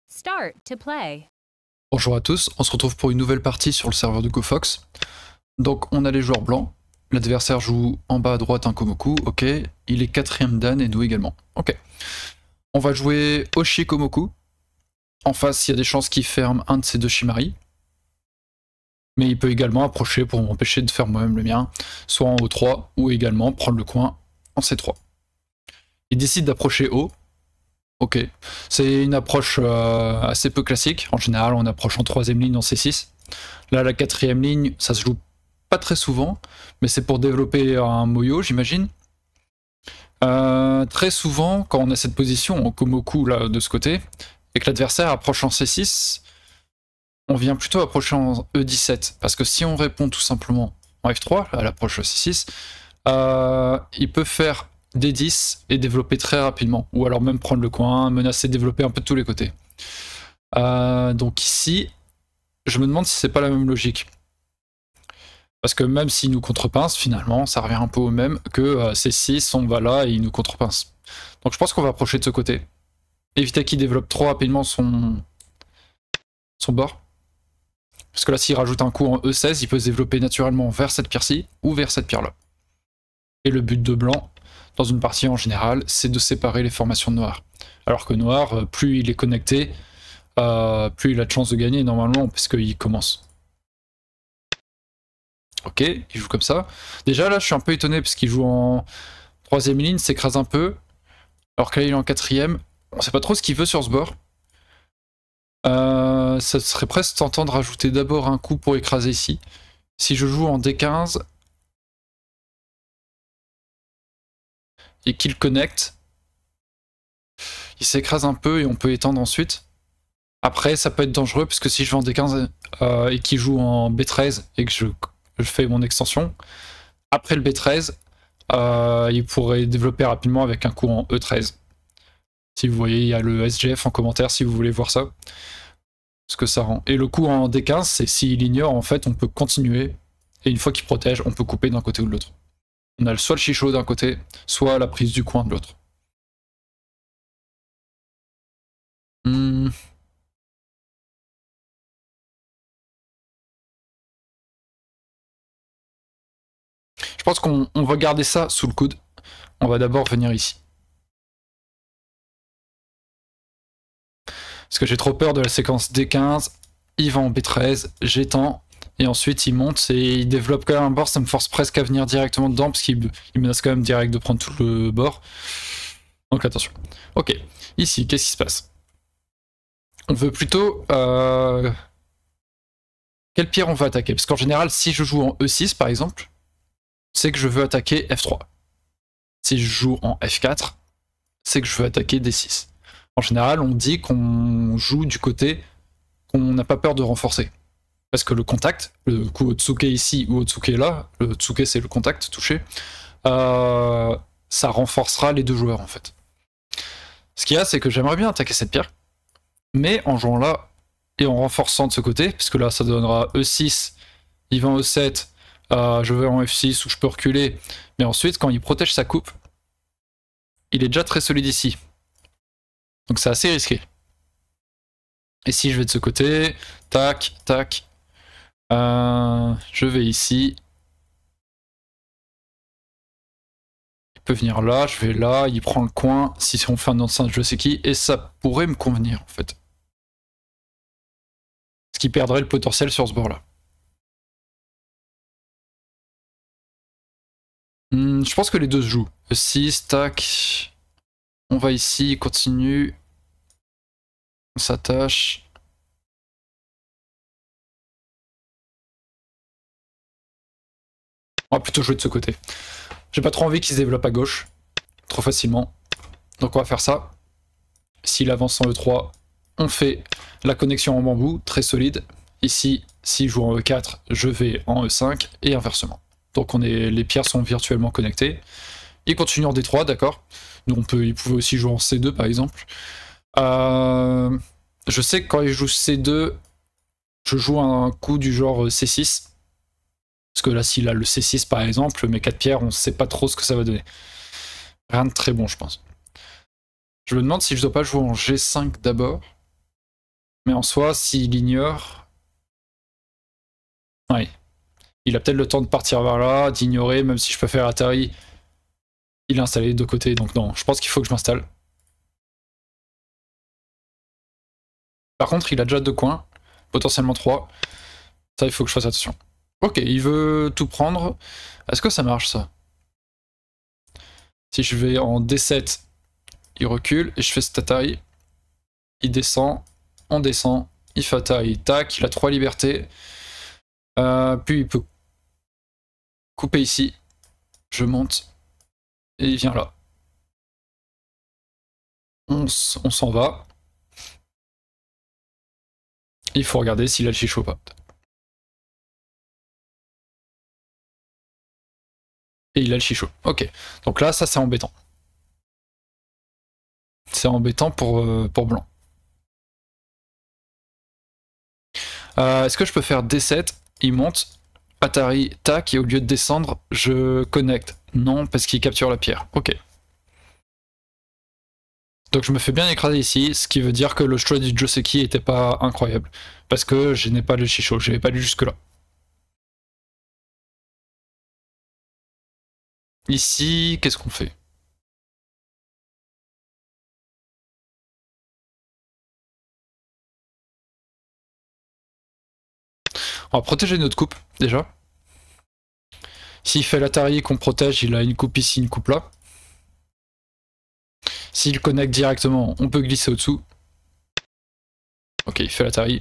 Start to play. Bonjour à tous, on se retrouve pour une nouvelle partie sur le serveur de GoFox. Donc on a les joueurs blancs, l'adversaire joue en bas à droite un Komoku, ok, il est 4ème dan et nous également, ok. On va jouer Oshi Komoku, en face il y a des chances qu'il ferme un de ces deux Shimari, mais il peut également approcher pour m'empêcher de faire moi-même le mien, soit en O3 ou également prendre le coin en C3. Il décide d'approcher haut. Ok, c'est une approche assez peu classique. En général, on approche en 3ème ligne en C6. Là, la 4ème ligne, ça se joue pas très souvent, mais c'est pour développer un moyo, j'imagine. Très souvent, quand on a cette position en Komoku là de ce côté, et que l'adversaire approche en C6, on vient plutôt approcher en E17, parce que si on répond tout simplement en F3, à l'approche C6, il peut faire D10 et développer très rapidement, ou alors même prendre le coin, menacer, développer un peu de tous les côtés. Donc ici, je me demande si c'est pas la même logique. Parce que même s'il nous contrepince, finalement, ça revient un peu au même que C6, on va là et il nous contrepince. Donc je pense qu'on va approcher de ce côté. Éviter qu'il développe trop rapidement son bord. Parce que là, s'il rajoute un coup en E16, il peut se développer naturellement vers cette pierre-ci ou vers cette pierre-là. Et le but de blanc, dans une partie en général, c'est de séparer les formations de noir. Alors que noir, plus il est connecté, plus il a de chance de gagner normalement, parce qu'il commence. Ok, il joue comme ça. Déjà là, je suis un peu étonné, parce qu'il joue en 3ème ligne, s'écrase un peu, alors que là, il est en 4ème. On sait pas trop ce qu'il veut sur ce bord. Ça serait presque tentant de rajouter d'abord un coup pour écraser ici. Si je joue en D15, et qu'il connecte, il s'écrase un peu et on peut étendre ensuite. Après, ça peut être dangereux parce que si je vais en D15 et qu'il joue en B13 et que je fais mon extension, après le B13, il pourrait développer rapidement avec un coup en E13. Si vous voyez, il y a le SGF en commentaire si vous voulez voir ça. Ce que ça rend. Et le coup en D15, c'est s'il ignore, en fait, on peut continuer. Et une fois qu'il protège, on peut couper d'un côté ou de l'autre. On a soit le chichot d'un côté, soit la prise du coin de l'autre. Je pense qu'on va garder ça sous le coude. On va d'abord venir ici. Parce que j'ai trop peur de la séquence D15. Il va en B13, j'étends. Et ensuite il monte et il développe quand même un bord. Ça me force presque à venir directement dedans parce qu'il menace quand même direct de prendre tout le bord. Donc attention. Ok, ici, qu'est-ce qui se passe? On veut plutôt... Quelle pierre on veut attaquer? Parce qu'en général, si je joue en E6 par exemple, c'est que je veux attaquer F3. Si je joue en F4, c'est que je veux attaquer D6. En général, on dit qu'on joue du côté qu'on n'a pas peur de renforcer. Parce que le contact, le coup Otsuke ici ou Otsuke là, le Otsuke c'est le contact touché, ça renforcera les deux joueurs en fait. Ce qu'il y a, c'est que j'aimerais bien attaquer cette pierre, mais en jouant là et en renforçant de ce côté, puisque là ça donnera E6, il va en E7, je vais en F6 où je peux reculer, mais ensuite quand il protège sa coupe, il est déjà très solide ici. Donc c'est assez risqué. Et si je vais de ce côté, tac, tac, je vais ici. Il peut venir là, je vais là, il prend le coin, si on fait un enceinte je sais qui, et ça pourrait me convenir en fait. Ce qui perdrait le potentiel sur ce bord là. Je pense que les deux se jouent. 6, tac. On va ici, continue. On s'attache. On va plutôt jouer de ce côté. J'ai pas trop envie qu'il se développe à gauche. Trop facilement. Donc on va faire ça. S'il avance en E3, on fait la connexion en bambou, très solide. Ici, s'il joue en E4, je vais en E5 et inversement. Donc les pierres sont virtuellement connectées. Il continue en D3, d'accord. Il pouvait aussi jouer en C2 par exemple. Je sais que quand il joue C2, je joue un coup du genre C6. Parce que là, s'il a le C6 par exemple, mes 4 pierres, on sait pas trop ce que ça va donner. Rien de très bon, je pense. Je me demande si je dois pas jouer en G5 d'abord. Mais en soi, s'il ignore... Ouais. Il a peut-être le temps de partir vers là, d'ignorer, même si je peux faire Atari. Il est installé de côté, donc non, je pense qu'il faut que je m'installe. Par contre, il a déjà 2 coins, potentiellement 3. Ça, il faut que je fasse attention. Ok, il veut tout prendre. Est-ce que ça marche, ça? Si je vais en D7, il recule, et je fais cet Atari. Il descend, on descend, il fait Atari, tac, il a 3 libertés. Puis il peut couper ici. Je monte, et il vient là. On s'en va. Il faut regarder s'il a le chichot ou pas. Et il a le chichot. Ok. Donc là, ça c'est embêtant. C'est embêtant pour blanc. Est-ce que je peux faire D7? Il monte. Atari, tac, et au lieu de descendre, je connecte. Non, parce qu'il capture la pierre. Ok. Donc je me fais bien écraser ici, ce qui veut dire que le choix du Joseki était pas incroyable. Parce que je n'ai pas le chichot, je n'avais pas lu jusque-là. Ici, qu'est-ce qu'on fait? On va protéger notre coupe, déjà. S'il fait l'Atari qu'on protège, il a une coupe ici, une coupe là. S'il connecte directement, on peut glisser au-dessous. Ok, il fait l'Atari.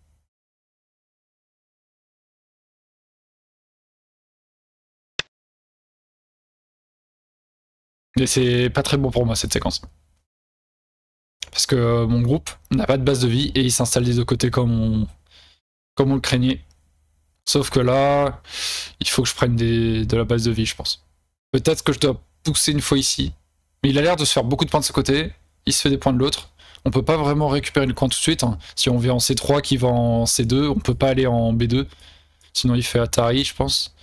Mais c'est pas très bon pour moi cette séquence. Parce que mon groupe n'a pas de base de vie et il s'installe des deux côtés comme on le craignait. Sauf que là, il faut que je prenne de la base de vie, je pense. Peut-être que je dois pousser une fois ici. Mais il a l'air de se faire beaucoup de points de ce côté. Il se fait des points de l'autre. On peut pas vraiment récupérer le coin tout de suite. Hein. Si on vient en C3 qui va en C2, on peut pas aller en B2. Sinon il fait Atari, je pense.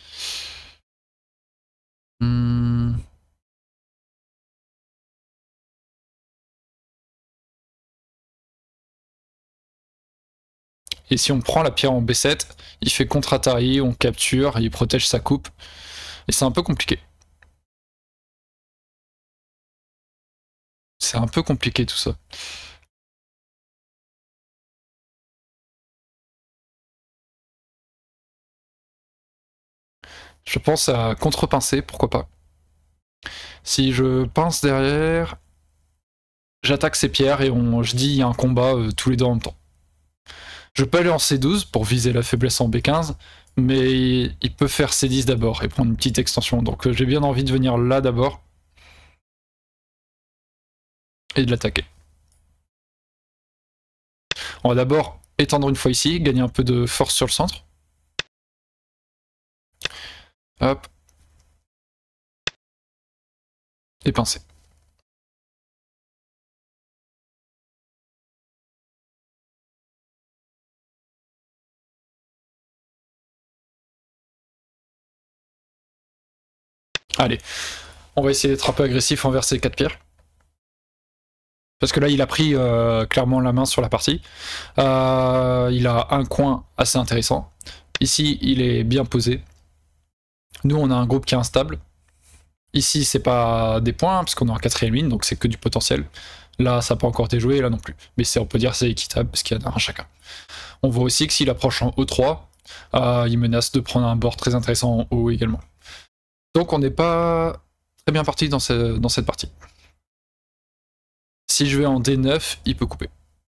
Et si on prend la pierre en B7, il fait contre-Atari, on capture, il protège sa coupe. Et c'est un peu compliqué. C'est un peu compliqué tout ça. Je pense à contre-pincer, pourquoi pas. Si je pince derrière, j'attaque ces pierres et je dis il y a un combat tous les deux en même temps. Je peux aller en C12 pour viser la faiblesse en B15, mais il peut faire C10 d'abord et prendre une petite extension. Donc j'ai bien envie de venir là d'abord et de l'attaquer. On va d'abord étendre une fois ici, gagner un peu de force sur le centre. Hop. Et pincer. Allez, on va essayer d'être un peu agressif envers ces 4 pierres. Parce que là, il a pris clairement la main sur la partie. Il a un coin assez intéressant. Ici, il est bien posé. Nous, on a un groupe qui est instable. Ici, c'est pas des points, parce qu'on est en 4ème ligne, donc c'est que du potentiel. Là, ça n'a pas encore été joué, là non plus. Mais on peut dire que c'est équitable, parce qu'il y en a un chacun. On voit aussi que s'il approche en E3, il menace de prendre un bord très intéressant en haut également. Donc on n'est pas très bien parti dans cette partie. Si je vais en D9, il peut couper.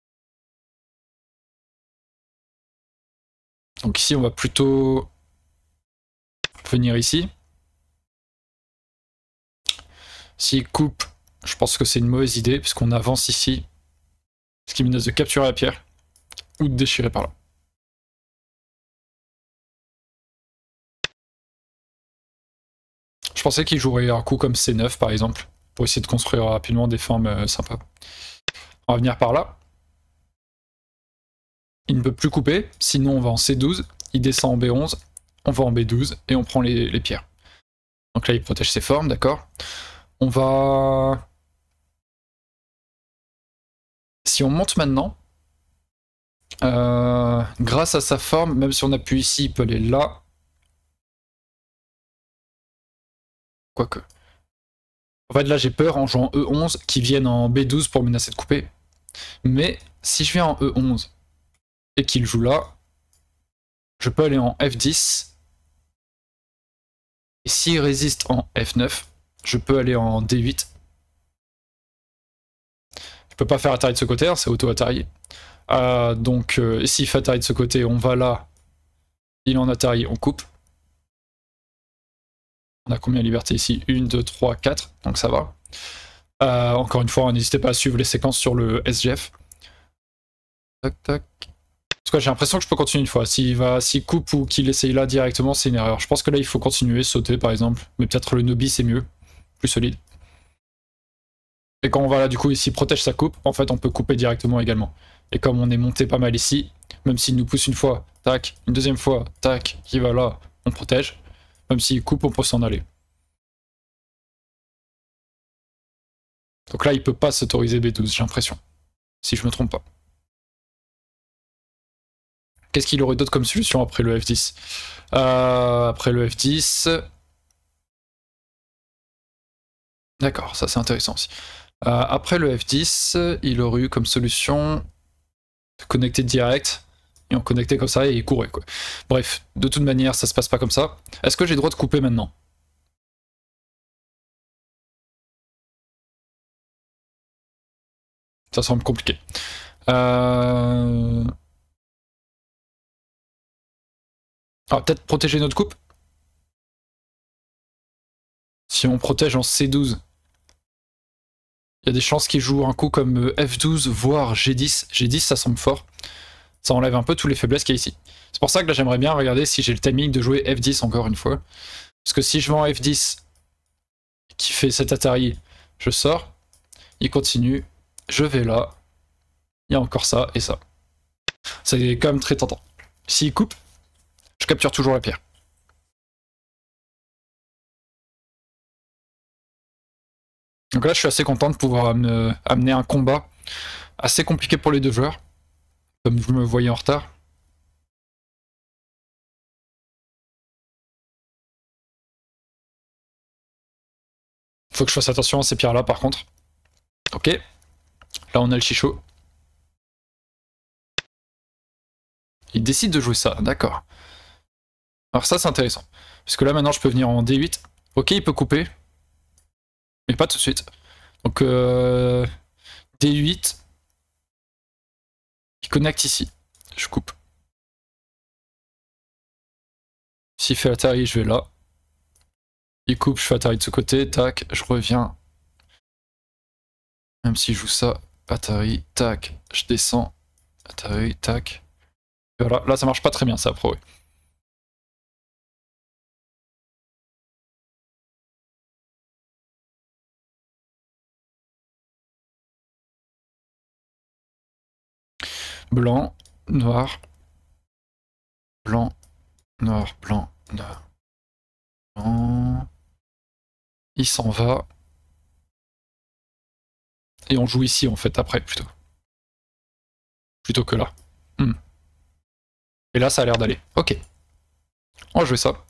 Donc ici, on va plutôt venir ici. S'il coupe, je pense que c'est une mauvaise idée, puisqu'on avance ici. Ce qui menace de capturer la pierre, ou de déchirer par là. Je pensais qu'il jouerait un coup comme C9 par exemple, pour essayer de construire rapidement des formes sympas. On va venir par là. Il ne peut plus couper, sinon on va en C12, il descend en B11, on va en B12 et on prend les pierres. Donc là il protège ses formes, d'accord. On va... Si on monte maintenant, Grâce à sa forme, même si on appuie ici, il peut aller là. Quoique. En fait, là, j'ai peur en jouant E11 qu'ils viennent en B12 pour menacer de couper. Mais si je viens en E11 et qu'il joue là, je peux aller en F10. Et s'il résiste en F9, je peux aller en D8. Je peux pas faire Atari de ce côté, hein, c'est auto-Atari. Donc s'il fait Atari de ce côté, on va là. Il est en Atari, on coupe. On a combien de liberté ici? 1, 2, 3, 4, donc ça va. Encore une fois, n'hésitez pas à suivre les séquences sur le SGF. Tac, tac. En tout cas, j'ai l'impression que je peux continuer une fois. S'il coupe ou qu'il essaye là directement, c'est une erreur. Je pense que là, il faut continuer, sauter par exemple. Mais peut-être le Nobi, c'est mieux. Plus solide. Et quand on va là, du coup, ici, protège sa coupe, en fait, on peut couper directement également. Et comme on est monté pas mal ici, même s'il nous pousse une fois, tac, une deuxième fois, tac, qui va là, on protège. Même s'il coupe, on peut s'en aller. Donc là, il peut pas s'autoriser B12, j'ai l'impression. Si je me trompe pas. Qu'est-ce qu'il aurait d'autre comme solution après le F10? Après le F10... D'accord, ça c'est intéressant aussi. Après le F10, il aurait eu comme solution de connecter direct, et on connectait comme ça et il courait quoi. Bref, de toute manière, ça se passe pas comme ça. Est-ce que j'ai le droit de couper maintenant? Ça semble compliqué. Alors peut-être protéger notre coupe? Si on protège en C12, il y a des chances qu'il joue un coup comme F12, voire G10. G10, ça semble fort. Ça enlève un peu tous les faiblesses qu'il y a ici. C'est pour ça que là, j'aimerais bien regarder si j'ai le timing de jouer F10 encore une fois. Parce que si je vais en F10, qui fait cet Atari, je sors, il continue, je vais là, il y a encore ça et ça. C'est quand même très tentant. S'il coupe, je capture toujours la pierre. Donc là, je suis assez content de pouvoir amener un combat assez compliqué pour les deux joueurs, comme vous me voyez en retard. Faut que je fasse attention à ces pierres-là, par contre. Ok. Là, on a le chichot. Il décide de jouer ça, d'accord. Alors ça, c'est intéressant. Parce que là, maintenant, je peux venir en D8. Ok, il peut couper. Mais pas tout de suite. Donc, D8. Il connecte ici. Je coupe. S'il fait Atari, je vais là. Il coupe, je fais Atari de ce côté. Tac, je reviens. Même s'il joue ça. Atari, tac, je descends. Atari, tac. Et voilà, là, ça marche pas très bien, ça, pro. Blanc, noir, blanc, noir, blanc, noir. Blanc. Il s'en va. Et on joue ici en fait après plutôt. Plutôt que là. Et là ça a l'air d'aller. Ok. On va jouer ça.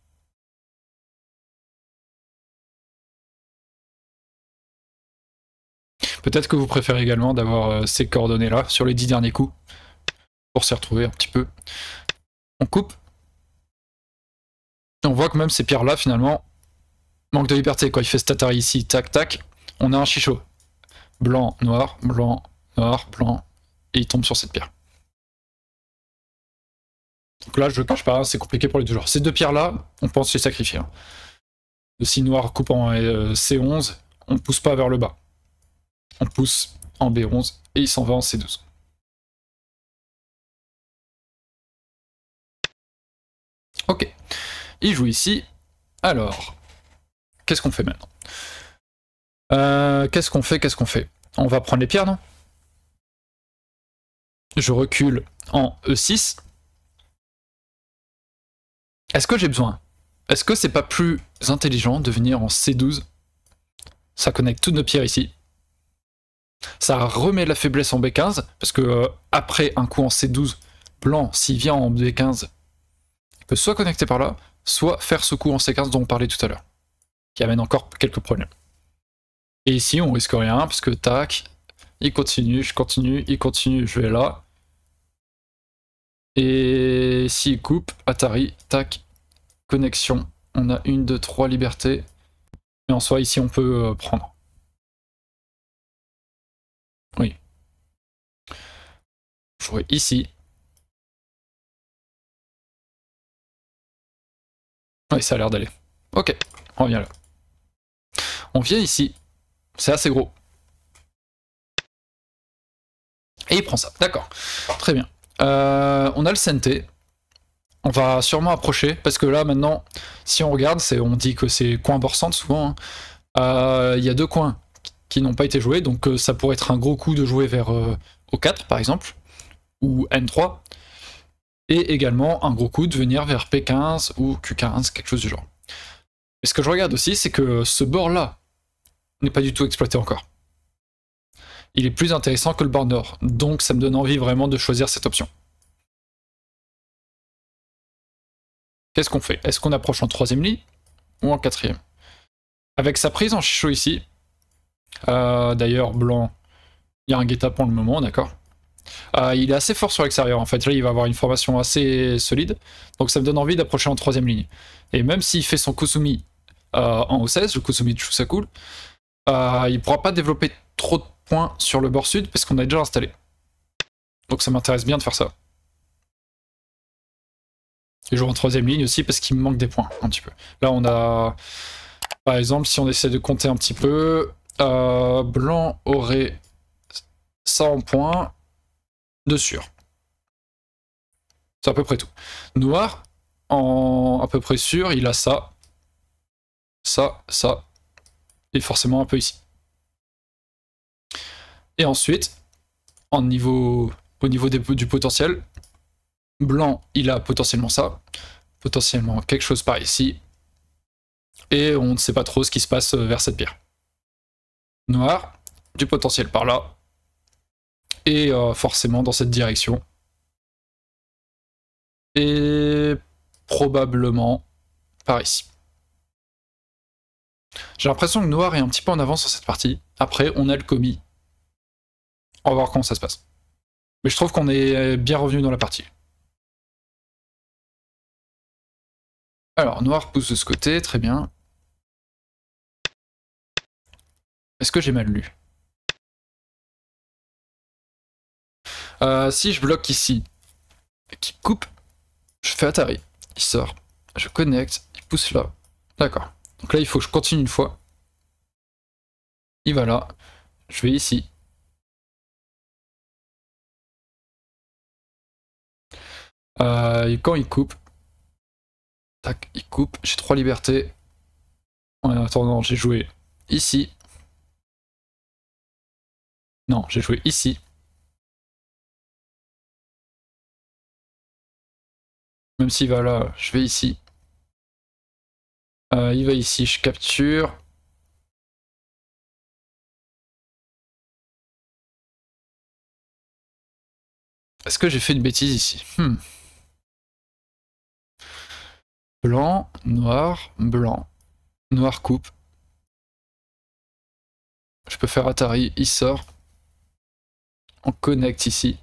Peut-être que vous préférez également d'avoir ces coordonnées là sur les 10 derniers coups. Pour s'y retrouver un petit peu. On coupe. Et on voit que même ces pierres là finalement manque de liberté. Quand il fait cet Atari ici, tac tac, on a un chichot. Blanc, noir, blanc, noir, blanc. Et il tombe sur cette pierre. Donc là je ne cache pas, c'est compliqué pour les deux joueurs. Ces deux pierres là, on pense les sacrifier. Hein. Si noir coupe en C11, on ne pousse pas vers le bas. On pousse en B11 et il s'en va en C12. Ok. Il joue ici. Alors, qu'est-ce qu'on fait maintenant? Qu'est-ce qu'on fait? On va prendre les pierres, non? Je recule en E6. Est-ce que j'ai besoin? Est-ce que c'est pas plus intelligent de venir en C12? Ça connecte toutes nos pierres ici. Ça remet la faiblesse en B15, parce que après un coup en C12, blanc, s'il vient en B15, il peut soit connecter par là, soit faire ce coup en C15 dont on parlait tout à l'heure, qui amène encore quelques problèmes. Et ici, on risque rien, parce que tac, il continue, je continue, il continue, je vais là. Et s'il coupe, Atari, tac, connexion. On a 1, 2, 3 libertés. Mais en soi, ici, on peut prendre. Oui. Jouer ici. Oui, ça a l'air d'aller. Ok, on revient là. On vient ici. C'est assez gros. Et il prend ça, d'accord. Très bien. On a le CNT. On va sûrement approcher, parce que là, maintenant, si on regarde, on dit que c'est coin borsante, souvent. Il y a 2 coins qui n'ont pas été joués, donc ça pourrait être un gros coup de jouer vers O4, par exemple, ou N3, et également un gros coup de venir vers P15 ou Q15, quelque chose du genre. Mais ce que je regarde aussi, c'est que ce bord-là n'est pas du tout exploité encore. Il est plus intéressant que le bord nord, donc ça me donne envie vraiment de choisir cette option. Qu'est-ce qu'on fait? Est-ce qu'on approche en 3ème ligne ou en 4ème? Avec sa prise en chichot ici, d'ailleurs blanc, il y a un guet-apens le moment, d'accord. Il est assez fort sur l'extérieur en fait, là il va avoir une formation assez solide, donc ça me donne envie d'approcher en 3ème ligne. Et même s'il fait son Kusumi en O16, le Kusumi de Shusakul, il pourra pas développer trop de points sur le bord sud parce qu'on a déjà installé. Donc ça m'intéresse bien de faire ça. Et jouer en 3ème ligne aussi parce qu'il me manque des points un petit peu. Là on a, par exemple, si on essaie de compter un petit peu, blanc aurait 100 points de sûr. C'est à peu près tout. Noir, en à peu près sûr, il a ça, ça, et forcément un peu ici. Et ensuite, au niveau du potentiel, blanc, il a potentiellement ça, potentiellement quelque chose par ici, et on ne sait pas trop ce qui se passe vers cette pierre. Noir, du potentiel par là, et forcément dans cette direction. Et probablement par ici. J'ai l'impression que Noir est un petit peu en avance sur cette partie. Après, on a le commis. On va voir comment ça se passe. Mais je trouve qu'on est bien revenu dans la partie. Alors, Noir pousse de ce côté, très bien. Est-ce que j'ai mal lu? Si je bloque ici, qui coupe, je fais Atari. Il sort, je connecte, il pousse là. D'accord. Donc là, il faut que je continue une fois. Il va là. Je vais ici. Et quand il coupe, tac, il coupe. J'ai 3 libertés. En attendant, j'ai joué ici. Non, j'ai joué ici. Même s'il va là, je vais ici. Il va ici, je capture. Est-ce que j'ai fait une bêtise ici? Blanc, noir, blanc. Noir coupe. Je peux faire Atari, il sort. On connecte ici.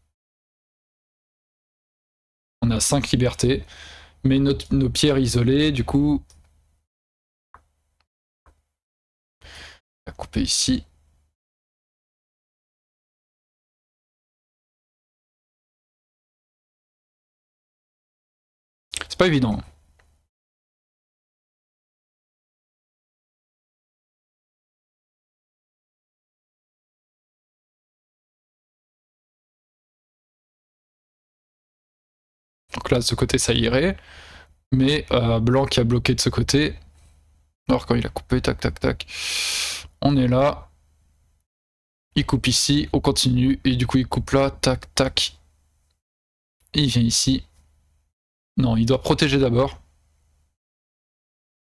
On a 5 libertés. Mais nos pierres isolées, du coup... On va couper ici. C'est pas évident. Donc là, de ce côté, ça irait. Mais blanc qui a bloqué de ce côté. Alors quand il a coupé, tac, tac, tac. On est là. Il coupe ici, on continue. Et du coup, il coupe là, tac, tac. Et il vient ici. Non, il doit protéger d'abord.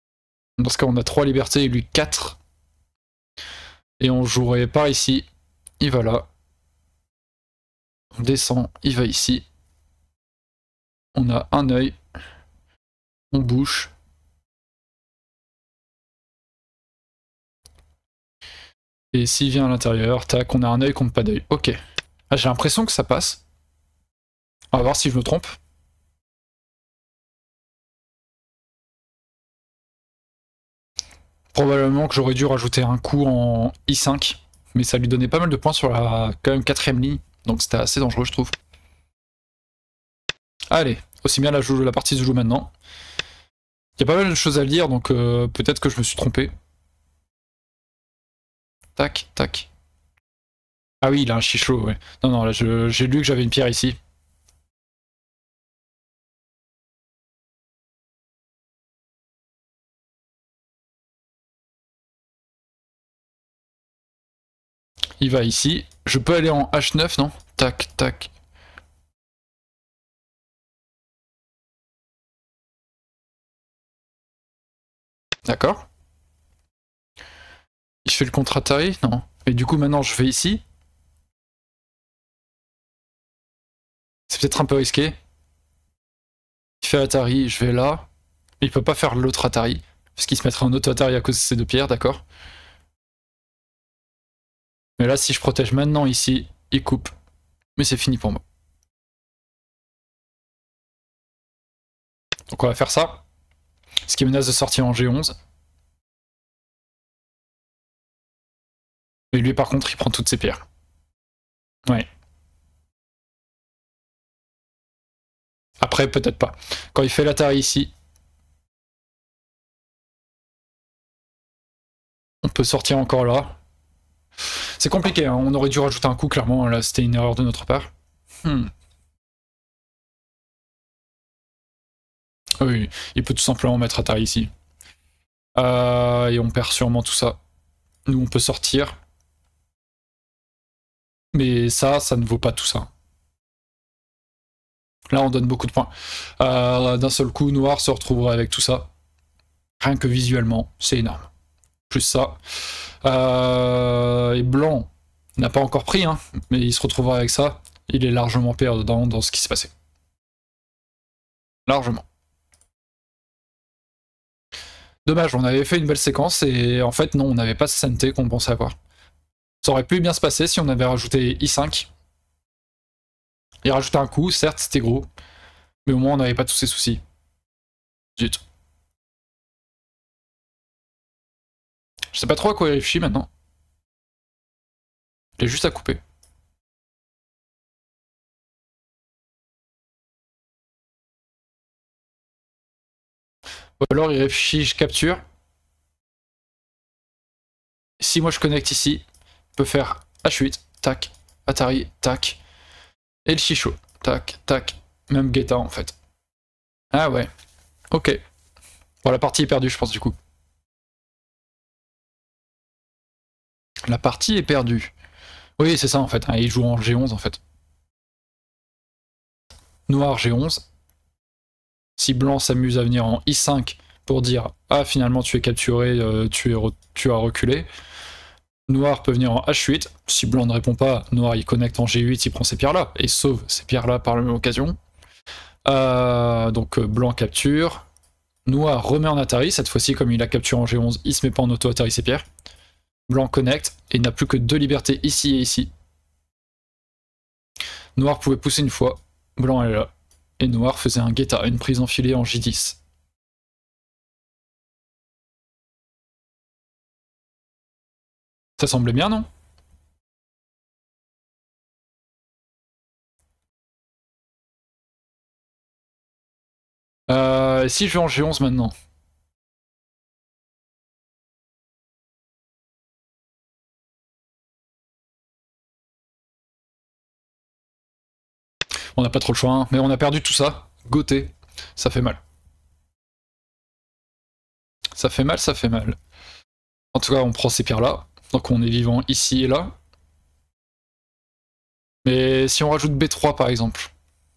Dans ce cas, on a 3 libertés et lui 4. Et on jouerait par ici. il va là. On descend, il va ici. On a un œil. On bouche. Et s'il vient à l'intérieur, tac, on a un œil contre pas d'œil. Ok. Ah, j'ai l'impression que ça passe. On va voir si je me trompe. Probablement que j'aurais dû rajouter un coup en I5. Mais ça lui donnait pas mal de points sur la quand même 4ème ligne. Donc c'était assez dangereux, je trouve. Allez, aussi bien la partie se joue maintenant. Il y a pas mal de choses à lire, donc peut-être que je me suis trompé. Tac, tac. Ah oui, il a un chichot, ouais. Non, non, là j'ai lu que j'avais une pierre ici. Il va ici. Je peux aller en H9, non? Tac, tac. D'accord. Il fait le contre-Atari? Non. Et du coup, maintenant, je vais ici. C'est peut-être un peu risqué. Il fait Atari, je vais là. Il peut pas faire l'autre Atari. Parce qu'il se mettrait en auto-Atari à cause de ces deux pierres, d'accord. Mais là, si je protège maintenant ici, il coupe. Mais c'est fini pour moi. Donc on va faire ça. Ce qui menace de sortir en G11. Et lui, par contre, il prend toutes ses pierres. Ouais. Après, peut-être pas. Quand il fait l'Atari ici, on peut sortir encore là. C'est compliqué, hein. On aurait dû rajouter un coup, clairement. Là, c'était une erreur de notre part. Oui, il peut tout simplement mettre Atari ici. Et on perd sûrement tout ça. Nous, on peut sortir. Mais ça ne vaut pas tout ça. Là, on donne beaucoup de points. D'un seul coup, Noir se retrouverait avec tout ça. Rien que visuellement, c'est énorme. Plus ça. Et Blanc n'a pas encore pris, hein, mais il se retrouvera avec ça. Il est largement perdant dans ce qui s'est passé. Largement. Dommage, on avait fait une belle séquence et en fait non, on n'avait pas ce CNT qu'on pensait avoir. Ça aurait pu bien se passer si on avait rajouté I5. Il rajoutait un coup, certes c'était gros, mais au moins on n'avait pas tous ces soucis. Zut. Je sais pas trop à quoi il réfléchit maintenant. Il est juste à couper. Ou alors il réfléchit, je capture. Si moi je connecte ici, je peux faire H8, tac, Atari, tac, et le chichot, tac, tac, même Guetta en fait. Ah ouais, ok. Bon, la partie est perdue, je pense, du coup. La partie est perdue. Oui, c'est ça en fait, hein, il joue en G11 en fait. Noir G11. Si Blanc s'amuse à venir en I5 pour dire « Ah, finalement, tu es capturé, tu as reculé », Noir peut venir en H8. Si Blanc ne répond pas, Noir il connecte en G8, il prend ces pierres-là, et sauve ces pierres-là par la même occasion. Donc Blanc capture. Noir remet en Atari, cette fois-ci, comme il a capturé en G11, il se met pas en auto-Atari ses pierres. Blanc connecte, et il n'a plus que deux libertés ici et ici. Noir pouvait pousser une fois, Blanc est là. Et Noir faisait un Guetta, une prise enfilée en J10. Ça semblait bien, non? Si je vais en G11 maintenant. On n'a pas trop le choix, hein, mais on a perdu tout ça. Goté, ça fait mal. Ça fait mal, ça fait mal. En tout cas, on prend ces pierres-là. Donc on est vivant ici et là. Mais si on rajoute B3 par exemple.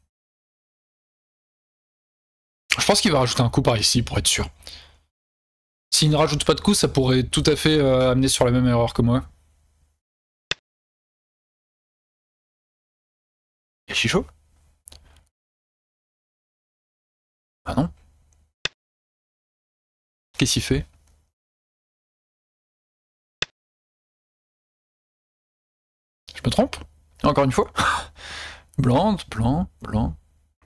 Je pense qu'il va rajouter un coup par ici pour être sûr. S'il ne rajoute pas de coup, ça pourrait tout à fait amener sur la même erreur que moi. Et Chicho? Ah non. Qu'est-ce qu'il fait? Je me trompe? Encore une fois? Blanc, blanc, blanc.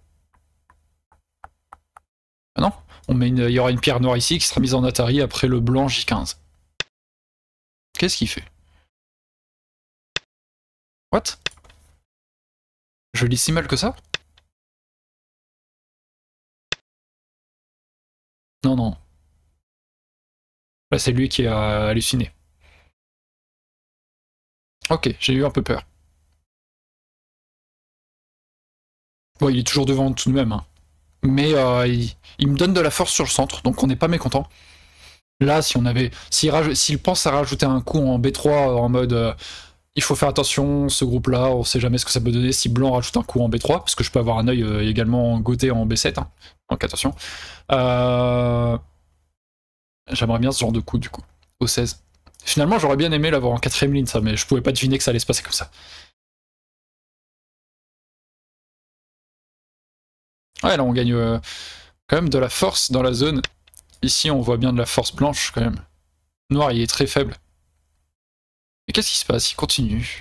Ah non, il y aura une pierre noire ici qui sera mise en Atari après le blanc J15. Qu'est-ce qu'il fait? What? Je lis si mal que ça? Non, non. Là, c'est lui qui a halluciné. Ok, j'ai eu un peu peur. Bon, il est toujours devant tout de même. Hein. Mais il me donne de la force sur le centre, donc on n'est pas mécontent. Là, si on avait, s'il pense à rajouter un coup en B3 en mode il faut faire attention, ce groupe-là, on sait jamais ce que ça peut donner si blanc rajoute un coup en B3, parce que je peux avoir un œil également goté en B7, hein. Donc attention. J'aimerais bien ce genre de coup du coup, au 16. Finalement, j'aurais bien aimé l'avoir en quatrième ligne, ça, mais je pouvais pas deviner que ça allait se passer comme ça. Ouais, là on gagne quand même de la force dans la zone. Ici, on voit bien de la force blanche quand même. Noir, il est très faible. Mais qu'est-ce qui se passe? Il continue.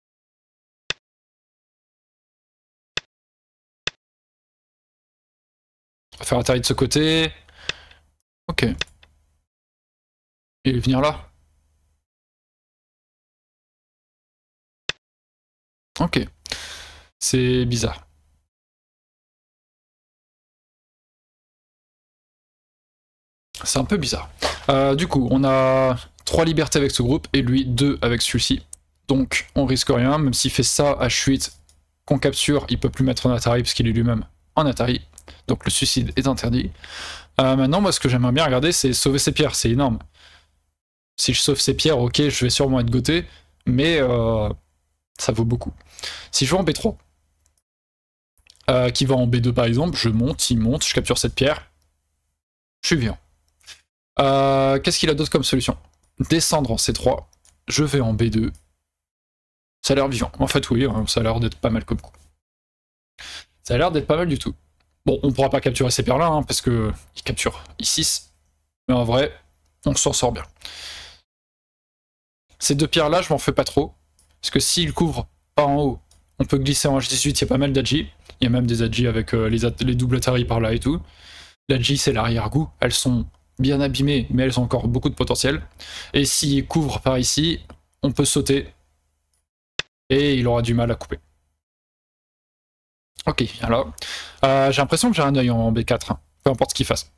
On va faire atterrir de ce côté. Ok. Il va venir là. Ok. C'est bizarre. C'est un peu bizarre. Du coup, on a 3 libertés avec ce groupe et lui 2 avec celui-ci. Donc on risque rien, même s'il fait ça H8 qu'on capture, il peut plus mettre en Atari parce qu'il est lui-même en Atari. Donc le suicide est interdit. Maintenant, moi ce que j'aimerais bien regarder, c'est sauver ses pierres, c'est énorme. Si je sauve ses pierres, ok, je vais sûrement être goté, mais ça vaut beaucoup. Si je joue en B3, qui va en B2 par exemple, je monte, il monte, je capture cette pierre, je suis vivant. Qu'est-ce qu'il a d'autre comme solution? Descendre en C3, je vais en B2, ça a l'air vivant. En fait, oui, ça a l'air d'être pas mal comme coup. Ça a l'air d'être pas mal du tout. Bon, on pourra pas capturer ces pierres-là, hein, parce que il capture I6, mais en vrai, on s'en sort bien. Ces deux pierres-là, je m'en fais pas trop, parce que s'il couvre pas en haut, on peut glisser en H18, il y a pas mal d'Agi. Il y a même des Agi avec les doubles Atari par là et tout. L'Agi, c'est l'arrière-goût. Elles sont bien abîmées, mais elles ont encore beaucoup de potentiel. Et s'il couvre par ici, on peut sauter. Et il aura du mal à couper. Ok, alors. J'ai l'impression que j'ai un œil en B4, hein, peu importe ce qu'il fasse.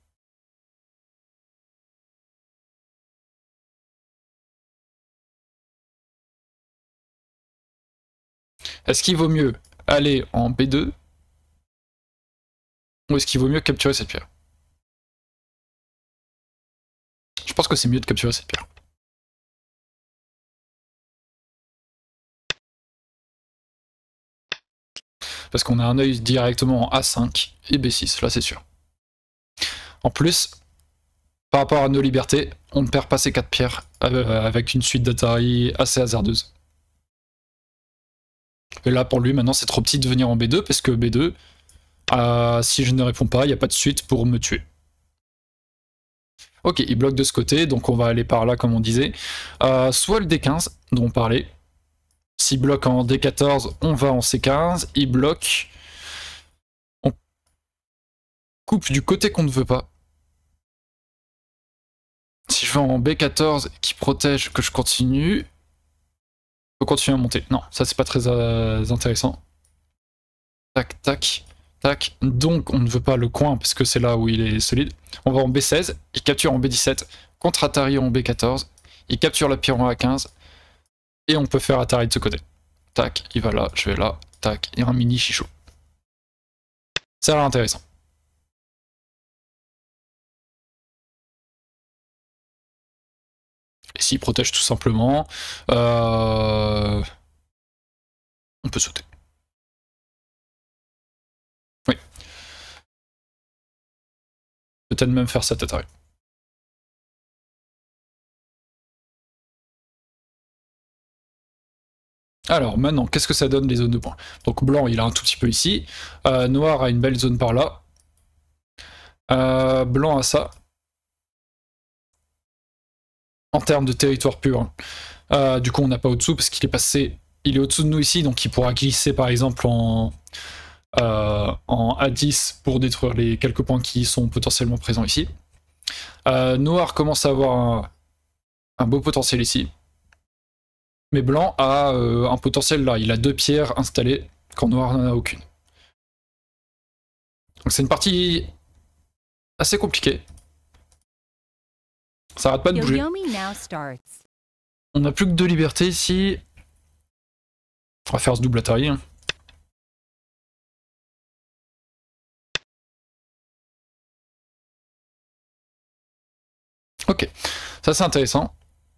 Est-ce qu'il vaut mieux aller en B2 ou est-ce qu'il vaut mieux capturer cette pierre? Je pense que c'est mieux de capturer cette pierre. Parce qu'on a un œil directement en A5 et B6, là c'est sûr. En plus, par rapport à nos libertés, on ne perd pas ces 4 pierres avec une suite d'Atari assez hasardeuse. Et là pour lui maintenant c'est trop petit de venir en B2 parce que B2, si je ne réponds pas, il n'y a pas de suite pour me tuer. Ok, il bloque de ce côté, donc on va aller par là comme on disait. Soit le D15 dont on parlait. S'il bloque en D14, on va en C15. Il bloque. On coupe du côté qu'on ne veut pas. Si je vais en B14 qui protège que je continue, je peux continuer à monter. Non, ça c'est pas très intéressant. Tac, tac, tac. Donc on ne veut pas le coin parce que c'est là où il est solide. On va en B16, il capture en B17, contre Atari en B14, il capture la pierre en A15, et on peut faire Atari de ce côté. Tac, il va là, je vais là, tac, et un mini chichot. Ça a l'air intéressant. Et s'il protège tout simplement, on peut sauter. Oui. Peut-être même faire cette Atari. Alors maintenant, qu'est-ce que ça donne les zones de points? Donc blanc, il a un tout petit peu ici. Noir a une belle zone par là. Blanc a ça. En termes de territoire pur. Du coup, on n'a pas au-dessous parce qu'il est passé... Il est au-dessous de nous ici, donc il pourra glisser par exemple en A10 pour détruire les quelques points qui sont potentiellement présents ici. Noir commence à avoir un beau potentiel ici. Mais blanc a un potentiel là. Il a 2 pierres installées quand noir n'en a aucune. Donc c'est une partie assez compliquée. Ça arrête pas de bouger. On n'a plus que 2 libertés ici. On va faire ce double Atari. Hein. Ok, ça c'est intéressant.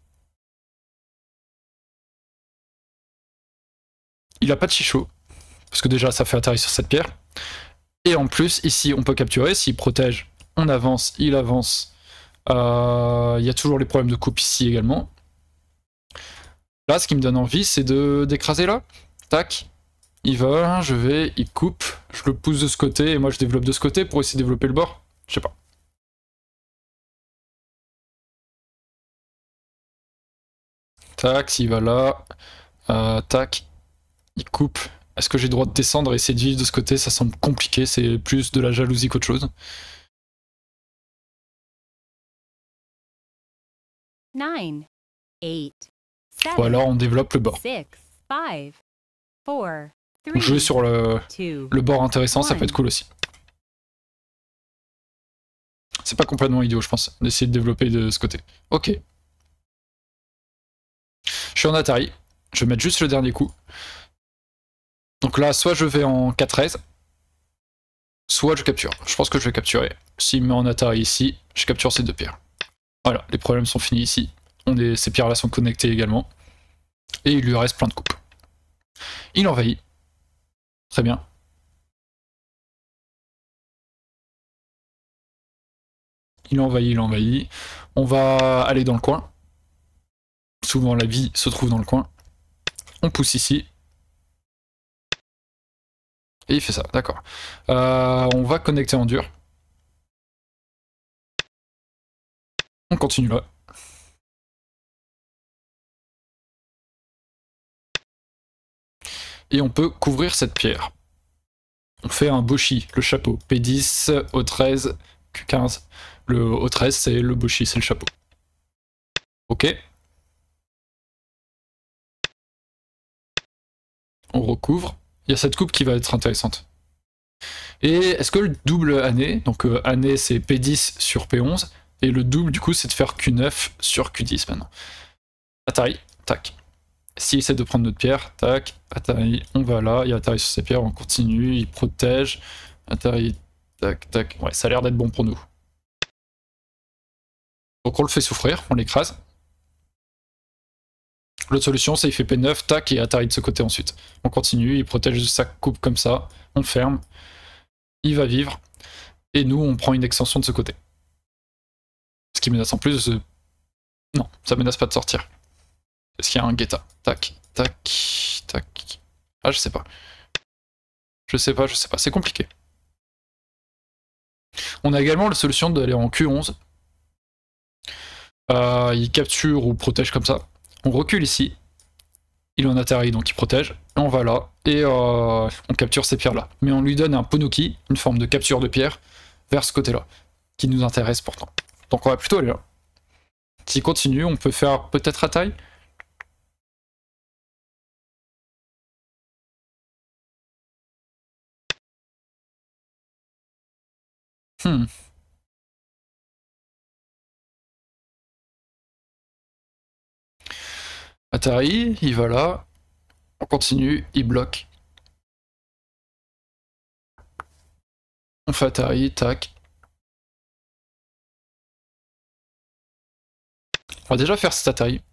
Il a pas de chichot, parce que déjà ça fait Atari sur cette pierre. Et en plus, ici on peut capturer, s'il protège, on avance, il avance. Il y a toujours les problèmes de coupe ici également. Là, ce qui me donne envie, c'est d'écraser là. Tac, il va, je vais, il coupe, je le pousse de ce côté, et moi je développe de ce côté pour essayer de développer le bord. Je sais pas. Tac, s'il va là, tac, il coupe. Est-ce que j'ai le droit de descendre et essayer de vivre de ce côté? Ça semble compliqué, c'est plus de la jalousie qu'autre chose. 9, 8, 7, Ou alors on développe le bord. 6, 5, 4, 3, Jouer sur le bord intéressant, ça peut être cool aussi. C'est pas complètement idiot, je pense, d'essayer de développer de ce côté. Ok. Je suis en Atari. Je vais mettre juste le dernier coup. Donc là, soit je vais en 4-13, soit je capture. Je pense que je vais capturer. S'il me met en Atari ici, je capture ces 2 pierres. Voilà, les problèmes sont finis ici. Ces pierres-là sont connectées également. Et il lui reste plein de coupes. Il envahit. Très bien. Il envahit, il envahit. On va aller dans le coin. Souvent la vie se trouve dans le coin. On pousse ici. Et il fait ça, d'accord. On va connecter en dur. On continue là. Et on peut couvrir cette pierre. On fait un boshi, le chapeau. P10, O13, Q15. Le O13, c'est le boshi, c'est le chapeau. Ok. On recouvre. Il y a cette coupe qui va être intéressante. Et est-ce que le double année, donc année c'est P10 sur P11, et le double du coup c'est de faire Q9 sur Q10 maintenant. Atari, tac. S'il essaie de prendre notre pierre, tac, Atari, on va là, il y a Atari sur ses pierres, on continue, il protège, Atari, tac, tac, ouais, ça a l'air d'être bon pour nous. Donc on le fait souffrir, on l'écrase. L'autre solution, c'est il fait P9, tac, et Atari de ce côté ensuite. On continue, il protège sa coupe comme ça, on ferme, il va vivre, et nous, on prend une extension de ce côté. Ce qui menace en plus de... Non, ça menace pas de sortir. Est-ce qu'il y a un guetta? Tac, tac, tac. Ah, je sais pas. Je sais pas, c'est compliqué. On a également la solution d'aller en Q11. Il capture ou protège comme ça. On recule ici. Il est en Atari, donc il protège. Et on va là, et on capture ces pierres-là. Mais on lui donne un Ponoki, une forme de capture de pierre, vers ce côté-là, qui nous intéresse pourtant. Donc on va plutôt aller là. S'il continue, on peut faire peut-être Atari. Atari, il va là. On continue, il bloque. On fait Atari, tac. On va déjà faire cet Atari.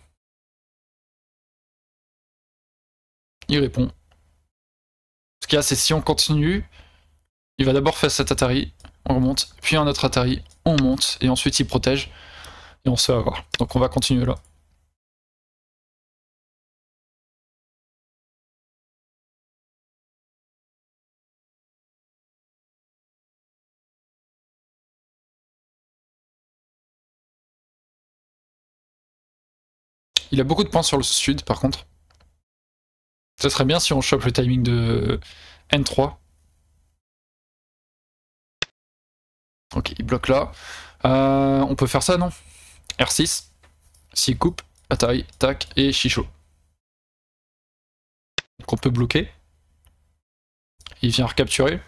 Il répond. Ce qu'il y a, c'est si on continue, il va d'abord faire cet Atari, on remonte, puis un autre Atari, on monte, et ensuite il protège, et on se fait avoir. Donc on va continuer là. Il a beaucoup de points sur le sud, par contre. Ça serait bien si on chope le timing de N3. Ok, il bloque là. On peut faire ça, non? R6. S'il coupe, Atari, tac, et Chicho. Donc on peut bloquer. Il vient recapturer.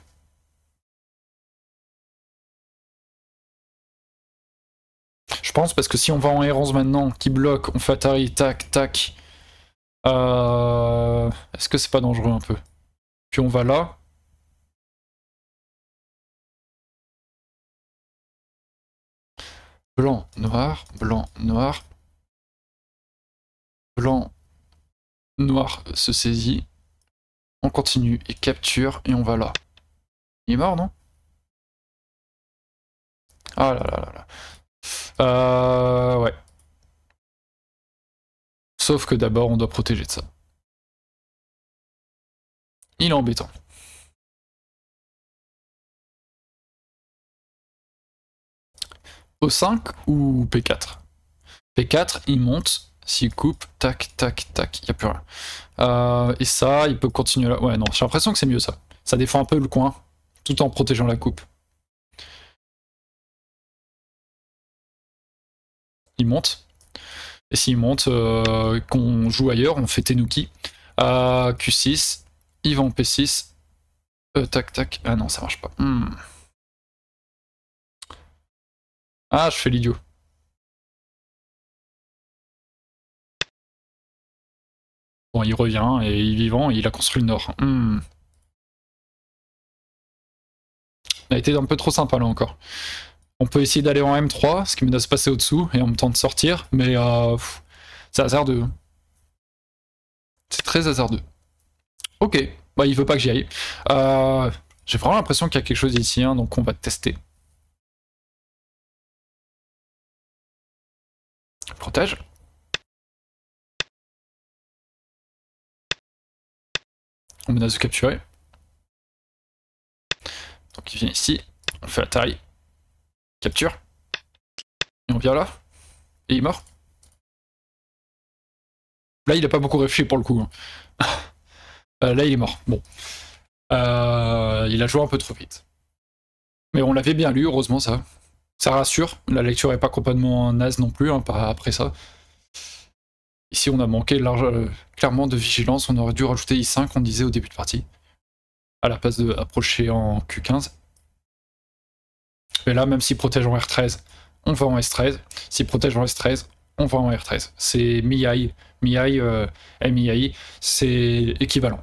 Je pense parce que si on va en R11 maintenant, qui bloque, on fait Atari, tac, tac. Est-ce que c'est pas dangereux un peu? Puis on va là. Blanc, noir, blanc, noir. Blanc, noir se saisit. On continue et capture et on va là. Il est mort, non? Ah là là là là. Ouais. Sauf que d'abord, on doit protéger de ça. Il est embêtant. O5 ou P4? P4, il monte. S'il coupe, tac, tac, tac, il n'y a plus rien. Et ça, il peut continuer là. Ouais, non, j'ai l'impression que c'est mieux ça. Ça défend un peu le coin, tout en protégeant la coupe. Il monte. Et s'il monte, qu'on joue ailleurs, on fait Tenuki. Q6, il va en P6. Tac, tac. Ah non, ça marche pas. Ah, je fais l'idiot. Bon, il revient, et il est vivant, et il a construit le nord. Il a été un peu trop sympa là encore. On peut essayer d'aller en M3, ce qui me laisse passer au-dessous, et en même temps de sortir, mais c'est hasardeux. C'est très hasardeux. Ok, bah il veut pas que j'y aille. J'ai vraiment l'impression qu'il y a quelque chose ici, hein, donc on va tester. Protège. On menace de capturer. Donc il vient ici, on fait la taille. Capture. Et on vient là. Et il est mort. Là il a pas beaucoup réfléchi pour le coup. Là il est mort. Bon. Il a joué un peu trop vite. Mais on l'avait bien lu, heureusement ça. Ça rassure. La lecture est pas complètement naze non plus, hein, après ça. Ici on a manqué clairement de vigilance. On aurait dû rajouter I5, on disait au début de partie. À la place de approcher en Q15. Mais là, même s'il protège en R13, on va en S13. S'il protège en S13, on va en R13. C'est MIAI. MIAI, c'est équivalent.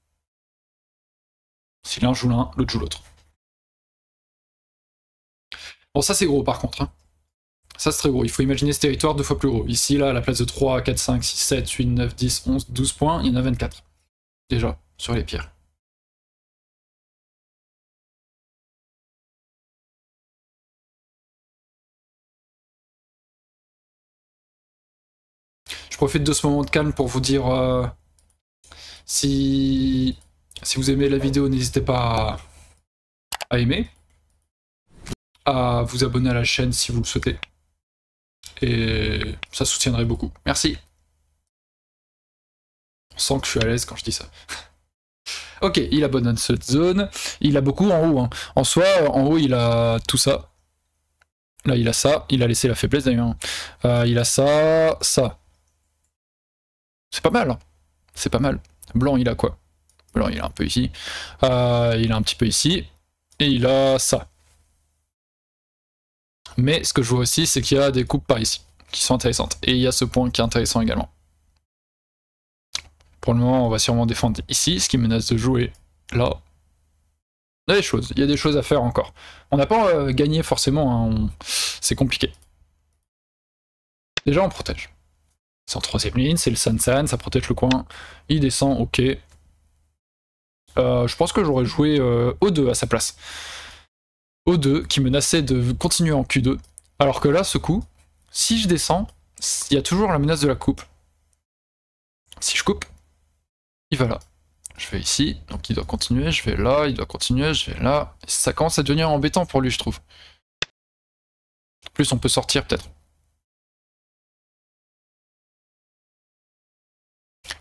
Si l'un joue l'un, l'autre joue l'autre. Bon, ça c'est gros par contre. Hein. Ça c'est très gros. Il faut imaginer ce territoire 2 fois plus gros. Ici, là, à la place de 3, 4, 5, 6, 7, 8, 9, 10, 11, 12 points, il y en a 24. Déjà, sur les pierres. Je profite de ce moment de calme pour vous dire si vous aimez la vidéo, n'hésitez pas à aimer, à vous abonner à la chaîne si vous le souhaitez. Et ça soutiendrait beaucoup. Merci. On sent que je suis à l'aise quand je dis ça. Ok, il abandonne cette zone. Il a beaucoup en haut. Hein. En soi, en haut, il a tout ça. Là, il a ça. Il a laissé la faiblesse d'ailleurs. Il a ça, ça. C'est pas mal. Hein. C'est pas mal. Blanc, il a quoi? Blanc, il a un peu ici. Il a un petit peu ici. Et il a ça. Mais ce que je vois aussi, c'est qu'il y a des coupes par ici, qui sont intéressantes. Et il y a ce point qui est intéressant également. Pour le moment, on va sûrement défendre ici, ce qui menace de jouer là. Il y a des choses à faire encore. On n'a pas gagné forcément, hein, c'est compliqué. Déjà, on protège. C'est en troisième ligne, c'est le San-San, ça protège le coin. Il descend, ok. Je pense que j'aurais joué O2 à sa place. O2 qui menaçait de continuer en Q2. Alors que là, ce coup, si je descends, il y a toujours la menace de la coupe. Si je coupe, il va là. Je vais ici, donc il doit continuer, je vais là, il doit continuer, je vais là. Ça commence à devenir embêtant pour lui, je trouve. En plus, on peut sortir peut-être.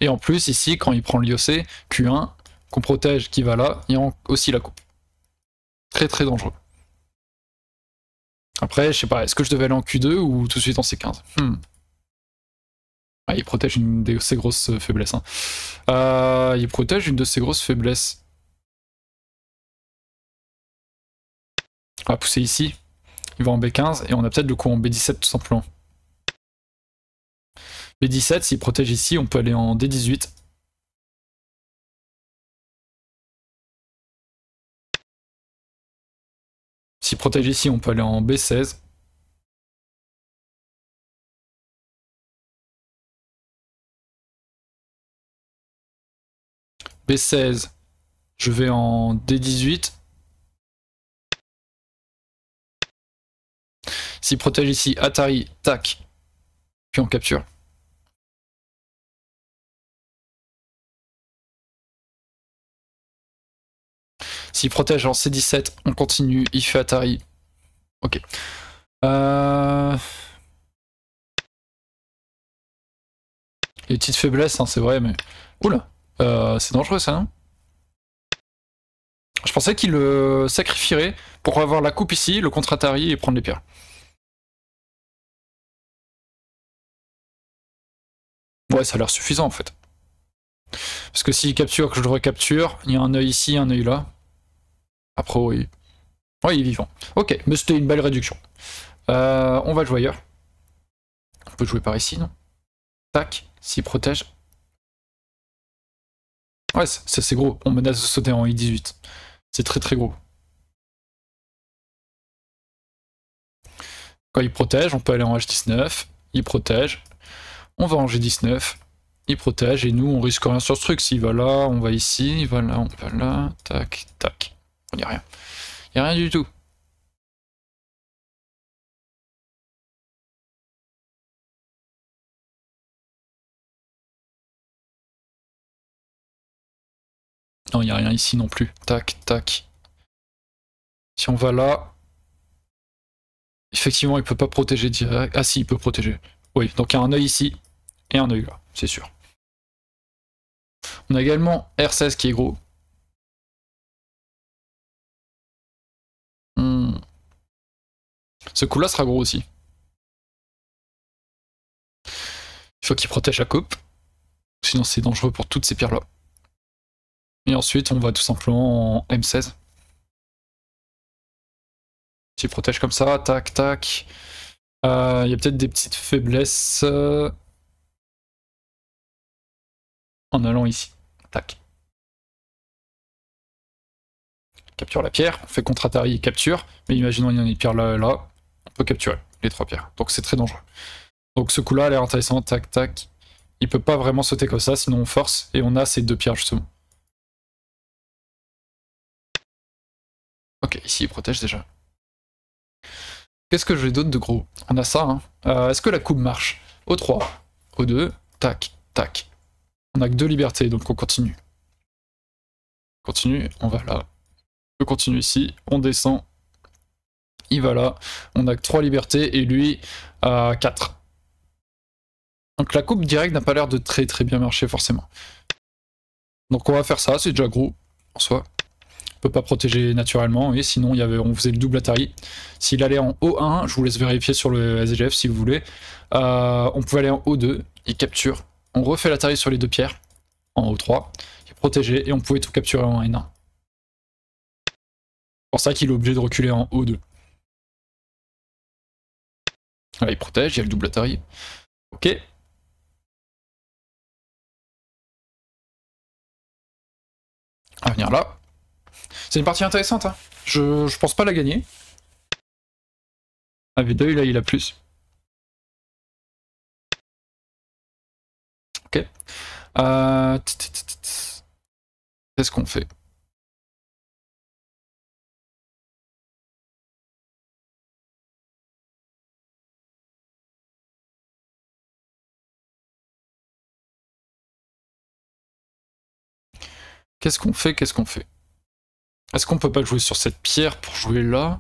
Et en plus, ici, quand il prend l'IOC, Q1, qu'on protège, qui va là, il y a aussi la coupe. Très très dangereux. Après, je sais pas, est-ce que je devais aller en Q2 ou tout de suite en C15? Ah, il protège une de ses grosses faiblesses. Hein. Il protège une de ses grosses faiblesses. On va pousser ici. Il va en B15 et on a peut-être le coup en B17 tout simplement. B17, s'il protège ici, on peut aller en D18. S'il protège ici, on peut aller en B16. B16, je vais en D18. S'il protège ici, Atari, tac, puis on capture. S'il protège en C17, on continue, il fait Atari. Ok. Les petites faiblesses, hein, c'est vrai, mais... Oula, c'est dangereux ça, non? Je pensais qu'il le sacrifierait pour avoir la coupe ici, le contre-Atari et prendre les pierres. Ouais, ça a l'air suffisant en fait. Parce que s'il capture, que je le recapture, il y a un œil ici, un œil là. Après, oui. Ouais, il est vivant. Ok, mais c'était une belle réduction. On va jouer ailleurs. On peut jouer par ici, non? Tac, s'il protège. Ouais, c'est gros. On menace de sauter en I18. C'est très très gros. Quand il protège, on peut aller en H19. Il protège. On va en G19. Il protège et nous on risque rien sur ce truc. S'il va là, on va ici, il va là, on va là, tac, tac. Il n'y a rien. Il n'y a rien du tout. Non, il n'y a rien ici non plus. Tac, tac. Si on va là, effectivement il peut pas protéger direct. Ah si, il peut protéger. Oui, donc il y a un œil ici et un œil là, c'est sûr. On a également R16 qui est gros. Ce coup-là sera gros aussi. Il faut qu'il protège la coupe. Sinon c'est dangereux pour toutes ces pierres-là. Et ensuite on va tout simplement en M16. S'il protège comme ça, tac, tac. Il y a peut-être des petites faiblesses en allant ici. Tac. Capture la pierre, on fait contre-Atari, capture. Mais imaginons il y a une pierre là et là. On peut capturer les 3 pierres. Donc c'est très dangereux. Donc ce coup-là a l'air intéressant, tac, tac. Il peut pas vraiment sauter comme ça, sinon on force. Et on a ces 2 pierres justement. Ok, ici il protège déjà. Qu'est-ce que j'ai d'autre de gros? On a ça, hein. Est-ce que la coupe marche? O3, O2, tac, tac. On a que 2 libertés, donc on continue. Continue, on va là. On continue ici, on descend. Il va là. On a que 3 libertés et lui a 4. Donc la coupe directe n'a pas l'air de très très bien marcher forcément. Donc on va faire ça, c'est déjà gros en soi. On peut pas protéger naturellement, et sinon on faisait le double Atari. S'il allait en O1, je vous laisse vérifier sur le SGF si vous voulez. On pouvait aller en O2, il capture. On refait l'Atari sur les 2 pierres, en O3, il est protégé, et on pouvait tout capturer en N1. C'est pour ça qu'il est obligé de reculer en O2. Là, il protège, il y a le double Atari. Ok. On va venir là. C'est une partie intéressante, hein. Je pense pas la gagner. Ah, V2, là, il a plus. Ok. Qu'est-ce qu'on fait? Qu'est-ce qu'on fait? Qu'est-ce qu'on fait? Est-ce qu'on peut pas jouer sur cette pierre pour jouer là?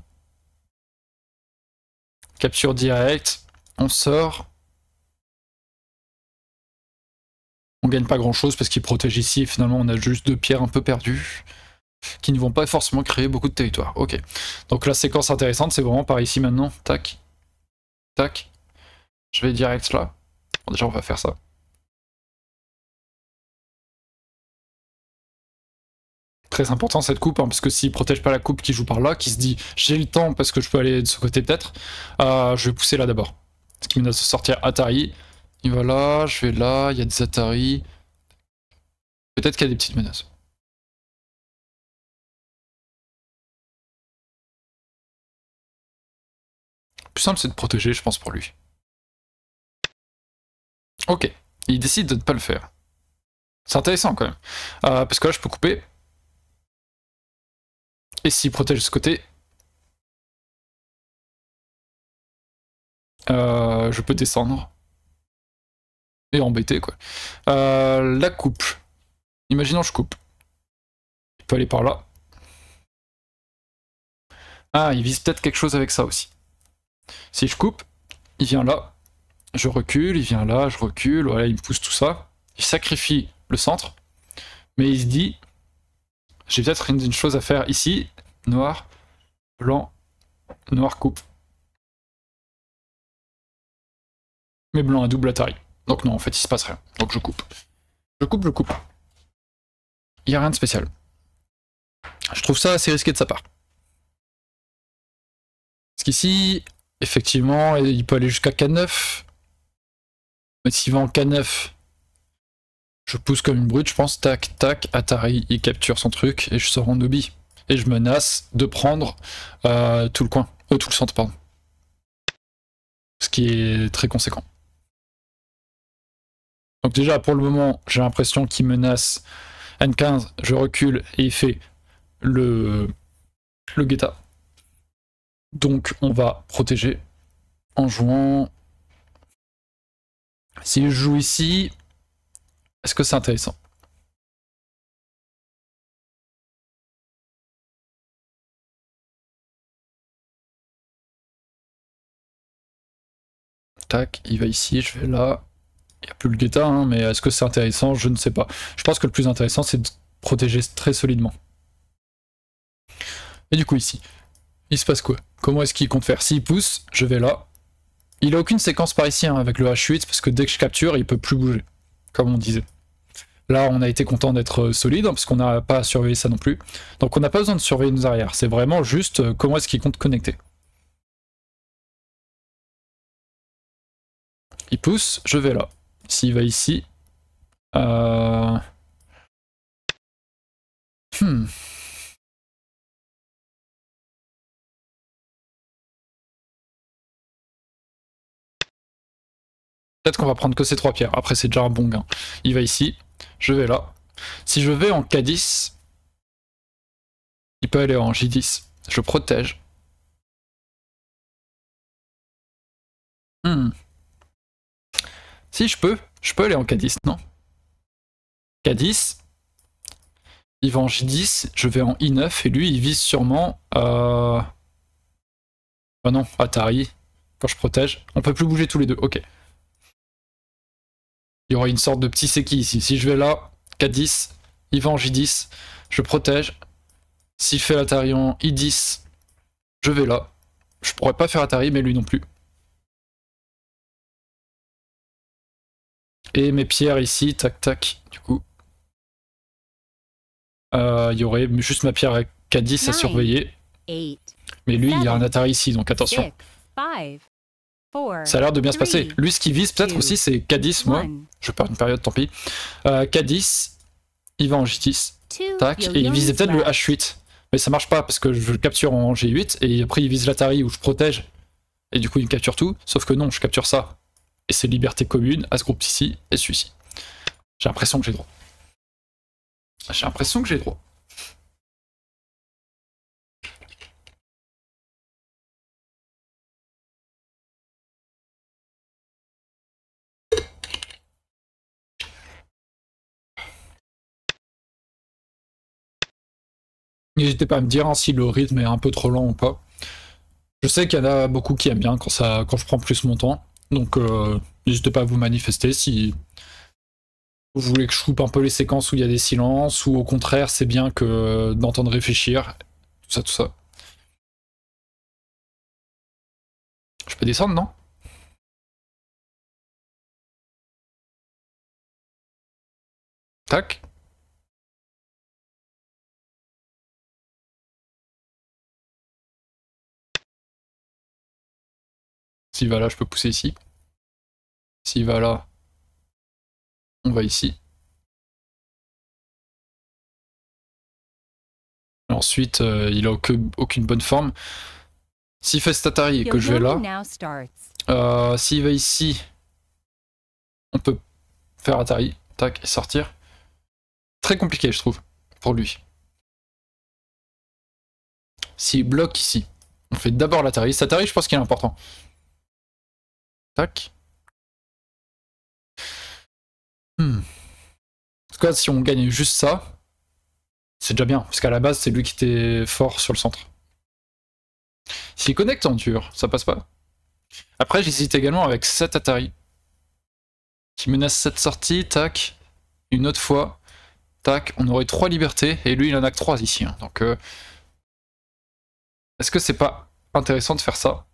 Capture direct. On sort. On gagne pas grand chose parce qu'il protège ici et finalement on a juste 2 pierres un peu perdues qui ne vont pas forcément créer beaucoup de territoire. Ok. Donc la séquence intéressante c'est vraiment par ici maintenant. Tac. Tac. Je vais direct là. Bon, déjà on va faire ça. Très important cette coupe, hein, parce que s'il protège pas la coupe qui joue par là, qui se dit j'ai le temps parce que je peux aller de ce côté peut-être, je vais pousser là d'abord. Ce qui menace de sortir Atari. Il va là, je vais là, il y a des Atari. Peut-être qu'il y a des petites menaces. Le plus simple c'est de protéger, je pense, pour lui. Ok, il décide de ne pas le faire. C'est intéressant quand même. Parce que là je peux couper. Et s'il protège ce côté, je peux descendre. Et embêter quoi. La coupe. Imaginons je coupe. Il peut aller par là. Ah, il vise peut-être quelque chose avec ça aussi. Si je coupe, il vient là. Je recule, il vient là, je recule. Voilà, il me pousse tout ça. Il sacrifie le centre. Mais il se dit, j'ai peut-être une chose à faire ici. Noir, blanc, noir coupe. Mais blanc a double Atari. Donc non, en fait, il se passe rien. Donc je coupe. Je coupe, je coupe. Il n'y a rien de spécial. Je trouve ça assez risqué de sa part. Parce qu'ici, effectivement, il peut aller jusqu'à K9. Mais s'il va en K9, je pousse comme une brute, je pense. Tac, tac, Atari, il capture son truc et je sors en Nobi. Et je menace de prendre tout le coin. Tout le centre, pardon. Ce qui est très conséquent. Donc déjà, pour le moment, j'ai l'impression qu'il menace N15, je recule et il fait le guetta. Donc on va protéger en jouant. Si je joue ici, est-ce que c'est intéressant? Tac, il va ici, je vais là. Il n'y a plus le guetta, hein, mais est-ce que c'est intéressant? Je ne sais pas. Je pense que le plus intéressant, c'est de protéger très solidement. Et du coup, ici, il se passe quoi? Comment est-ce qu'il compte faire? S'il pousse, je vais là. Il a aucune séquence par ici, hein, avec le H8, parce que dès que je capture, il peut plus bouger, comme on disait. Là, on a été content d'être solide, hein, parce qu'on n'a pas à surveiller ça non plus. Donc on n'a pas besoin de surveiller nos arrières. C'est vraiment juste comment est-ce qu'il compte connecter. Il pousse, je vais là. S'il va ici... Peut-être qu'on va prendre que ces 3 pierres. Après, c'est déjà un bon gain. Il va ici, je vais là. Si je vais en K10, il peut aller en J10. Je protège. Si, je peux aller en K10, non? K10, il va en J10, je vais en I9, et lui, il vise sûrement... Ah non, Atari, quand je protège. On peut plus bouger tous les deux, ok. Il y aura une sorte de petit Seki ici. Si je vais là, K10, il va en J10, je protège. S'il fait l'Atari en I10, je vais là. Je pourrais pas faire Atari, mais lui non plus. Et mes pierres ici, tac tac, du coup. Il y aurait juste ma pierre K10 à surveiller. Mais lui, il y a un Atari ici, donc attention. Ça a l'air de bien se passer. Lui, ce qu'il vise peut-être aussi, c'est K10, moi. Je perds une période, tant pis. K10, il va en J10. Tac, et il visait peut-être le H8. Mais ça marche pas, parce que je le capture en G8, et après il vise l'Atari où je protège. Et du coup, il me capture tout. Sauf que non, je capture ça. Et c'est liberté commune à ce groupe ici et celui-ci. J'ai l'impression que j'ai droit. J'ai l'impression que j'ai droit. N'hésitez pas à me dire hein, si le rythme est un peu trop lent ou pas. Je sais qu'il y en a beaucoup qui aiment bien quand je prends plus mon temps. Donc n'hésitez pas à vous manifester si Vous voulez que je coupe un peu les séquences où il y a des silences, ou au contraire, c'est bien que d'entendre réfléchir, tout ça, tout ça. Je peux descendre, non? Tac. S'il va là, je peux pousser ici. S'il va là, on va ici. Et ensuite, il a aucune bonne forme. S'il fait cet Atari et que je vais là, s'il va ici, on peut faire Atari, tac, et sortir. Très compliqué, je trouve, pour lui. S'il bloque ici, on fait d'abord l'Atari. Cet Atari, je pense qu'il est important. Tac. En tout cas, si on gagne juste ça, c'est déjà bien, parce qu'à la base, c'est lui qui était fort sur le centre. S'il connecte en dur, ça passe pas. Après, j'hésite également avec 7 Atari. Qui menace cette sortie, tac. Une autre fois, tac. On aurait 3 libertés, et lui, il en a que 3 ici. Hein. Donc, est-ce que c'est pas intéressant de faire ça?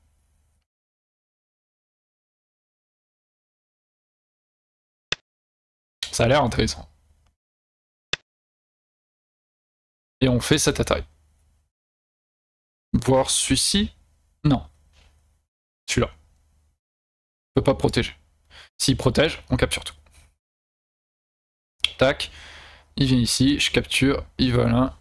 Ça a l'air intéressant. Et on fait cette Atari. Voir celui-ci? Non. Celui-là. Peut pas protéger. S'il protège, on capture tout. Tac. Il vient ici, je capture, il va là.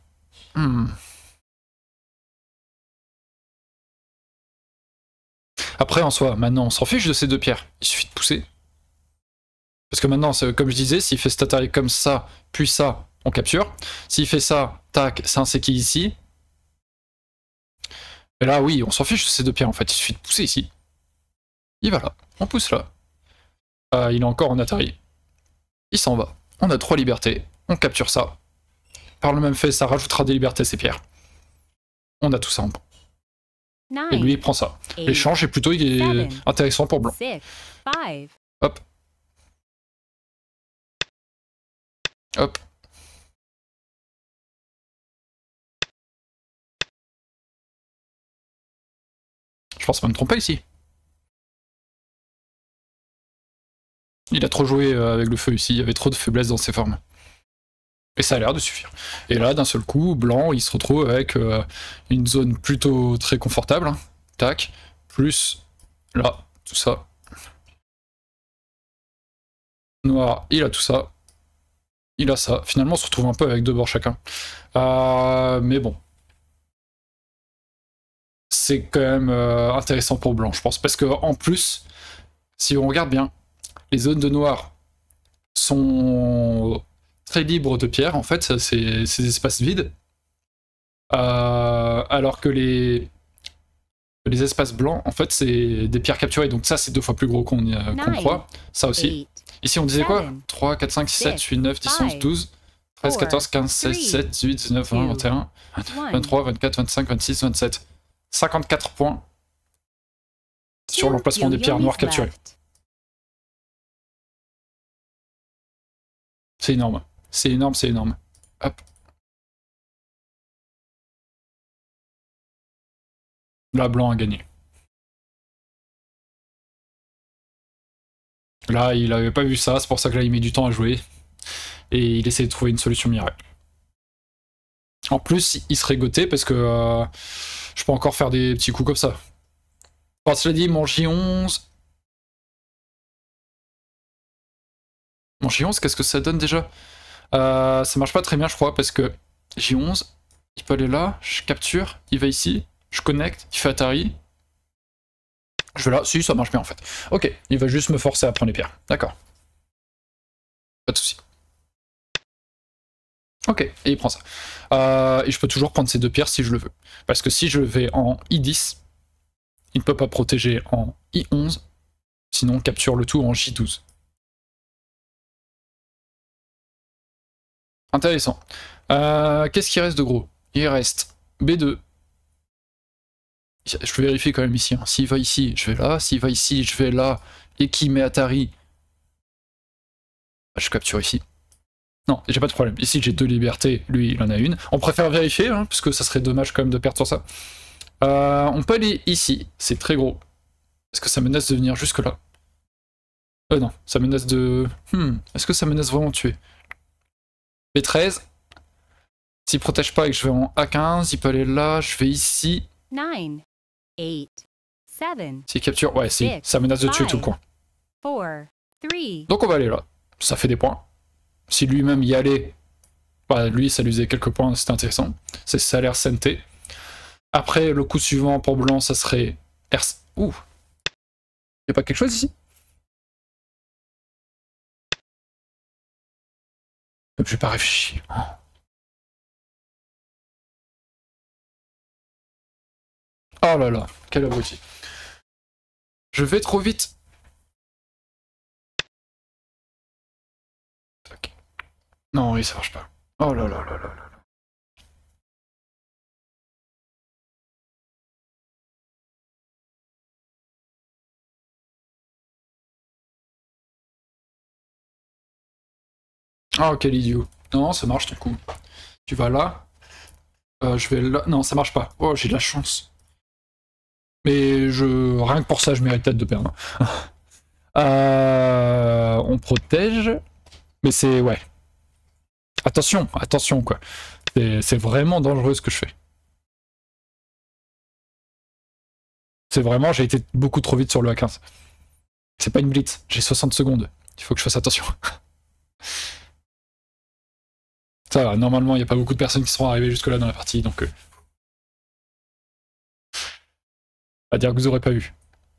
Après, en soi, maintenant, on s'en fiche de ces deux pierres. Il suffit de pousser. Parce que maintenant, comme je disais, s'il fait cet Atari comme ça, puis ça, on capture. S'il fait ça, tac, c'est un Seki ici. Et là, oui, on s'en fiche de ces deux pierres, en fait. Il suffit de pousser ici. Il va là. On pousse là. Il est encore en Atari. Il s'en va. On a 3 libertés. On capture ça. Par le même fait, ça rajoutera des libertés à ces pierres. On a tout ça en bon. Et lui, il prend ça. L'échange est plutôt intéressant pour blanc. Hop. Hop. Je pense pas me tromper ici. Il a trop joué avec le feu ici, il y avait trop de faiblesse dans ses formes. Et ça a l'air de suffire. Et là, d'un seul coup, blanc, il se retrouve avec une zone plutôt très confortable. Hein. Tac. Plus là, tout ça. Noir, il a tout ça. Il a ça. Finalement, on se retrouve un peu avec 2 bords chacun. Mais bon. C'est quand même intéressant pour blanc, je pense. Parce que en plus, si on regarde bien, les zones de noir sont très libres de pierres, en fait, c'est des espaces vides. Alors que les espaces blancs, en fait, c'est des pierres capturées. Donc ça, c'est 2 fois plus gros qu'on croit. Ça aussi. Ici, on disait quoi? 3, 4, 5, 6, 7, 8, 9, 10, 11, 12, 13, 14, 15, 16, 17, 18, 19, 20, 21, 23, 24, 25, 26, 27. 54 points sur l'emplacement des pierres noires capturées. C'est énorme. C'est énorme, c'est énorme. Hop. Là, blanc a gagné. Là, il avait pas vu ça, c'est pour ça que là, il met du temps à jouer. Et il essaie de trouver une solution miracle. En plus, il serait goté parce que je peux encore faire des petits coups comme ça. Enfin, cela dit, mon J11... Mon J11, qu'est-ce que ça donne déjà? Ça marche pas très bien, je crois, parce que J11, il peut aller là, je capture, il va ici, je connecte, il fait Atari. Je vais là, si, ça marche bien en fait. Ok, il va juste me forcer à prendre les pierres. D'accord. Pas de soucis. Ok, et il prend ça. Et je peux toujours prendre ces 2 pierres si je le veux. Parce que si je vais en I10, il ne peut pas protéger en I11, sinon on capture le tout en J12. Intéressant. Qu'est-ce qui reste de gros? Il reste B2. Je vérifie quand même ici. Hein. S'il va ici, je vais là. S'il va ici, je vais là. Et qui met Atari, Je capture ici. Non, j'ai pas de problème. Ici, j'ai 2 libertés, lui, il en a une. On préfère vérifier, hein, parce que ça serait dommage quand même de perdre sur ça. On peut aller ici, c'est très gros. Est-ce que ça menace de venir jusque là? Non, ça menace de... est-ce que ça menace vraiment de tuer? B13. S'il protège pas et que je vais en A15, il peut aller là, je vais ici. 9, 8, 7. S'il capture, ouais, si, ça menace de tuer tout le coin. 4, 3. Donc on va aller là, ça fait des points. Si lui-même y allait, bah, lui ça lui faisait quelques points, c'était intéressant. Ça a l'air santé. Après, le coup suivant pour blanc, ça serait... Ouh, y'a pas quelque chose ici? J'ai pas réfléchi. Oh là là, quel abruti. Je vais trop vite. Non, oui, ça marche pas. Oh là là là là là. Oh, quel idiot. Non, ça marche ton coup. Tu vas là. Je vais là. Non, ça marche pas. Oh, j'ai de la chance. Mais rien que pour ça, je mérite peut-être de perdre. On protège. Mais c'est... Ouais. Attention, attention, quoi. C'est vraiment dangereux ce que je fais. C'est vraiment... J'ai été beaucoup trop vite sur le A15. C'est pas une blitz. J'ai 60 secondes. Il faut que je fasse attention. Ça va, normalement, il n'y a pas beaucoup de personnes qui seront arrivées jusque-là dans la partie, donc... à dire que vous aurez pas vu.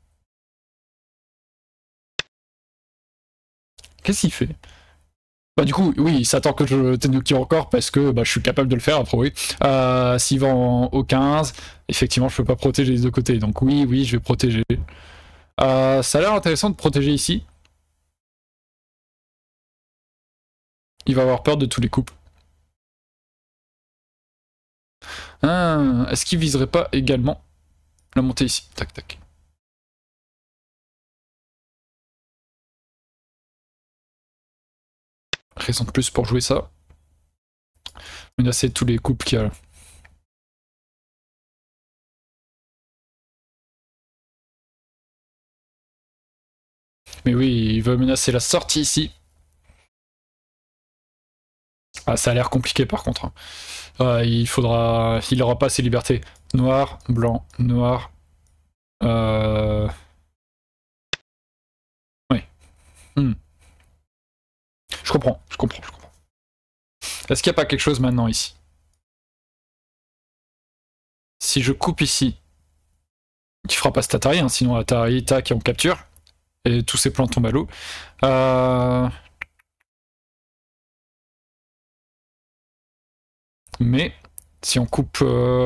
Qu'est-ce qu'il fait? Bah du coup, oui, il s'attend que je Tenuki encore parce que bah, je suis capable de le faire, après oui. S'il va en O15, effectivement, je peux pas protéger les deux côtés, donc oui, oui, je vais protéger. Ça a l'air intéressant de protéger ici. Il va avoir peur de tous les coups. Est-ce qu'il viserait pas également la montée ici? Tac, tac. Raison de plus pour jouer ça. Menacer tous les couples qu'il y a là. Mais oui, il veut menacer la sortie ici. Ah, ça a l'air compliqué par contre. Il aura pas ses libertés. Noir, blanc, noir. Oui. Je comprends. Est-ce qu'il n'y a pas quelque chose maintenant ici? Si je coupe ici, qui fera pas cet Atari, hein, sinon Atari, tac, et on capture. Et tous ces plans tombent à l'eau. Mais si on coupe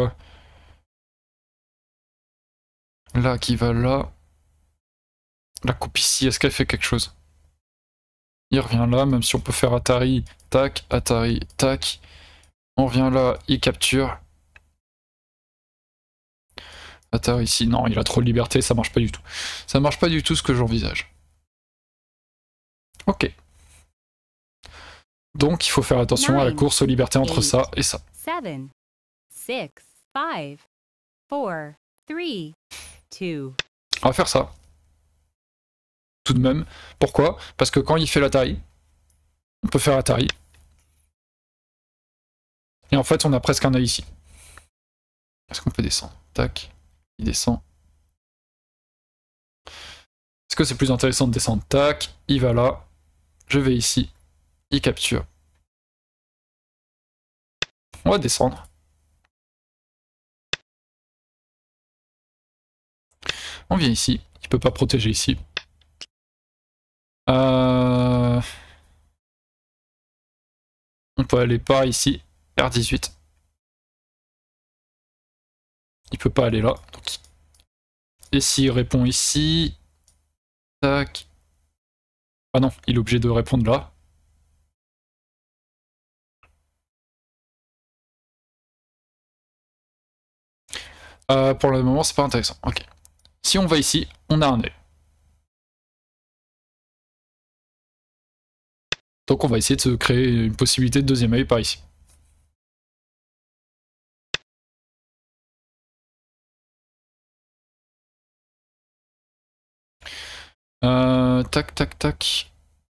là qui va là, la coupe ici, est-ce qu'elle fait quelque chose? Il revient là, même si on peut faire Atari, tac, on revient là, il capture. Atari ici, non, il a trop de liberté, ça marche pas du tout. Ça marche pas du tout ce que j'envisage. Ok. Donc il faut faire attention à la course aux libertés entre ça et ça. 7, 6, 5, 4, 3, 2. On va faire ça. Tout de même. Pourquoi? Parce que quand il fait l'Atari, on peut faire Atari. Et en fait, on a presque un œil ici. Est-ce qu'on peut descendre? Tac. Il descend. Est-ce que c'est plus intéressant de descendre? Tac. Il va là. Je vais ici. Il capture. On va descendre. On vient ici. Il peut pas protéger ici. On peut aller par ici. R18. Il peut pas aller là. Donc... Et s'il répond ici... Tac. Ah non, il est obligé de répondre là. Pour le moment, c'est pas intéressant. Ok. Si on va ici, on a un œil. Donc on va essayer de se créer une possibilité de deuxième œil par ici. Tac, tac, tac.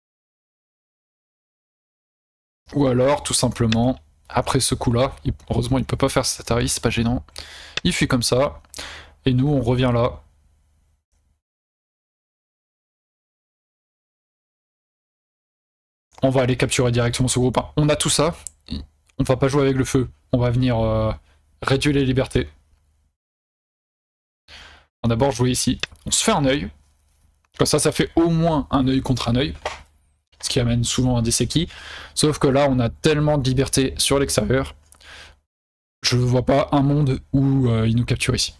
Ou alors, tout simplement, après ce coup-là, heureusement il peut pas faire cet Atari, c'est pas gênant. Il fuit comme ça, et nous on revient là. On va aller capturer directement ce groupe. On a tout ça, on va pas jouer avec le feu, on va venir réduire les libertés. On va d'abord jouer ici, on se fait un œil, comme ça fait au moins un œil contre un œil, ce qui amène souvent un Desseki, sauf que là on a tellement de liberté sur l'extérieur, je ne vois pas un monde où il nous capture ici.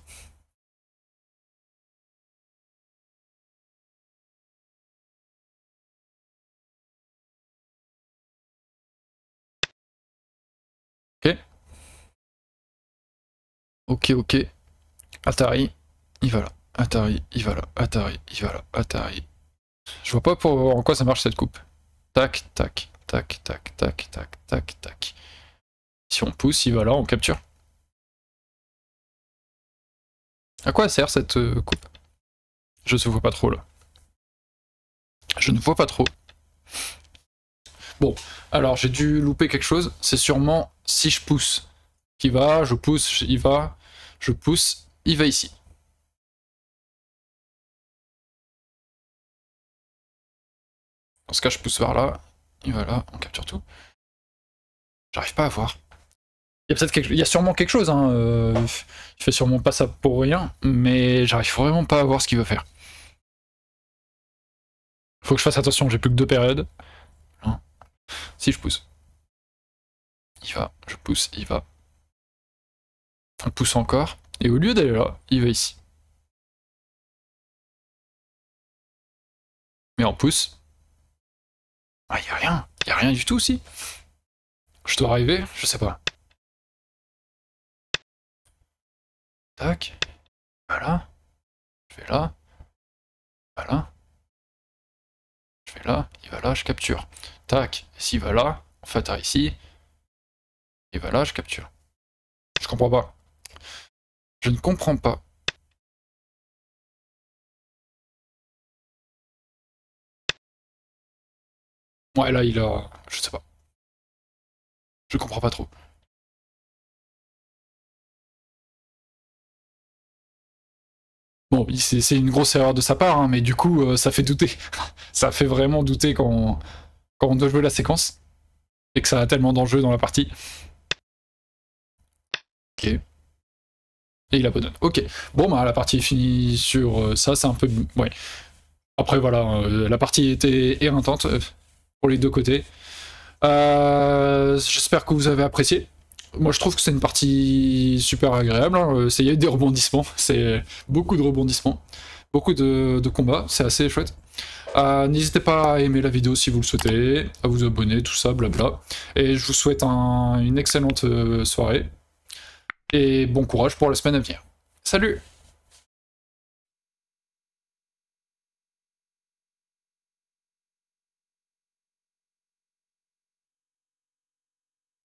Ok. Ok, ok. Atari, il va là. Atari, il va là. Atari, il va là. Atari. Je vois pas en quoi ça marche cette coupe. Tac, tac, tac, tac, tac, tac, tac, tac. Si on pousse, il va là, on capture. À quoi sert cette coupe? Je ne vois pas trop là. Je ne vois pas trop. Bon, alors j'ai dû louper quelque chose. C'est sûrement si je pousse. Qui va, je pousse, il va, je pousse, il va ici. Dans ce cas, je pousse vers là, et voilà, on capture tout. J'arrive pas à voir. Il y a sûrement quelque chose, hein. Il fait sûrement pas ça pour rien, mais j'arrive vraiment pas à voir ce qu'il veut faire. Faut que je fasse attention, j'ai plus que 2 périodes. Non. Si je pousse. Il va, je pousse, il va. On pousse encore, et au lieu d'aller là, il va ici. Mais on pousse. Ah, y a rien du tout aussi. Je dois arriver, je sais pas. Tac, voilà. Je vais là. Voilà. Je vais là, il va là, je capture. Tac, s'il va là, on fait atterrir ici. Il va là, je capture. Je comprends pas. Je ne comprends pas. Ouais, là, il a... Je sais pas. Je comprends pas trop. Bon, c'est une grosse erreur de sa part, hein, mais du coup, ça fait douter. Ça fait vraiment douter quand on doit jouer la séquence. Et que ça a tellement d'enjeux dans la partie. Ok. Et il abandonne. Ok. Bon, bah, la partie est finie sur ça, c'est un peu... Ouais. Après, voilà, la partie était éreintante pour les deux côtés. J'espère que vous avez apprécié. Moi, je trouve que c'est une partie super agréable. Hein. Il y a eu des rebondissements. C'est beaucoup de rebondissements. Beaucoup de combats. C'est assez chouette. N'hésitez pas à aimer la vidéo si vous le souhaitez, à vous abonner, tout ça, blabla. Et je vous souhaite une excellente soirée. Et bon courage pour la semaine à venir. Salut!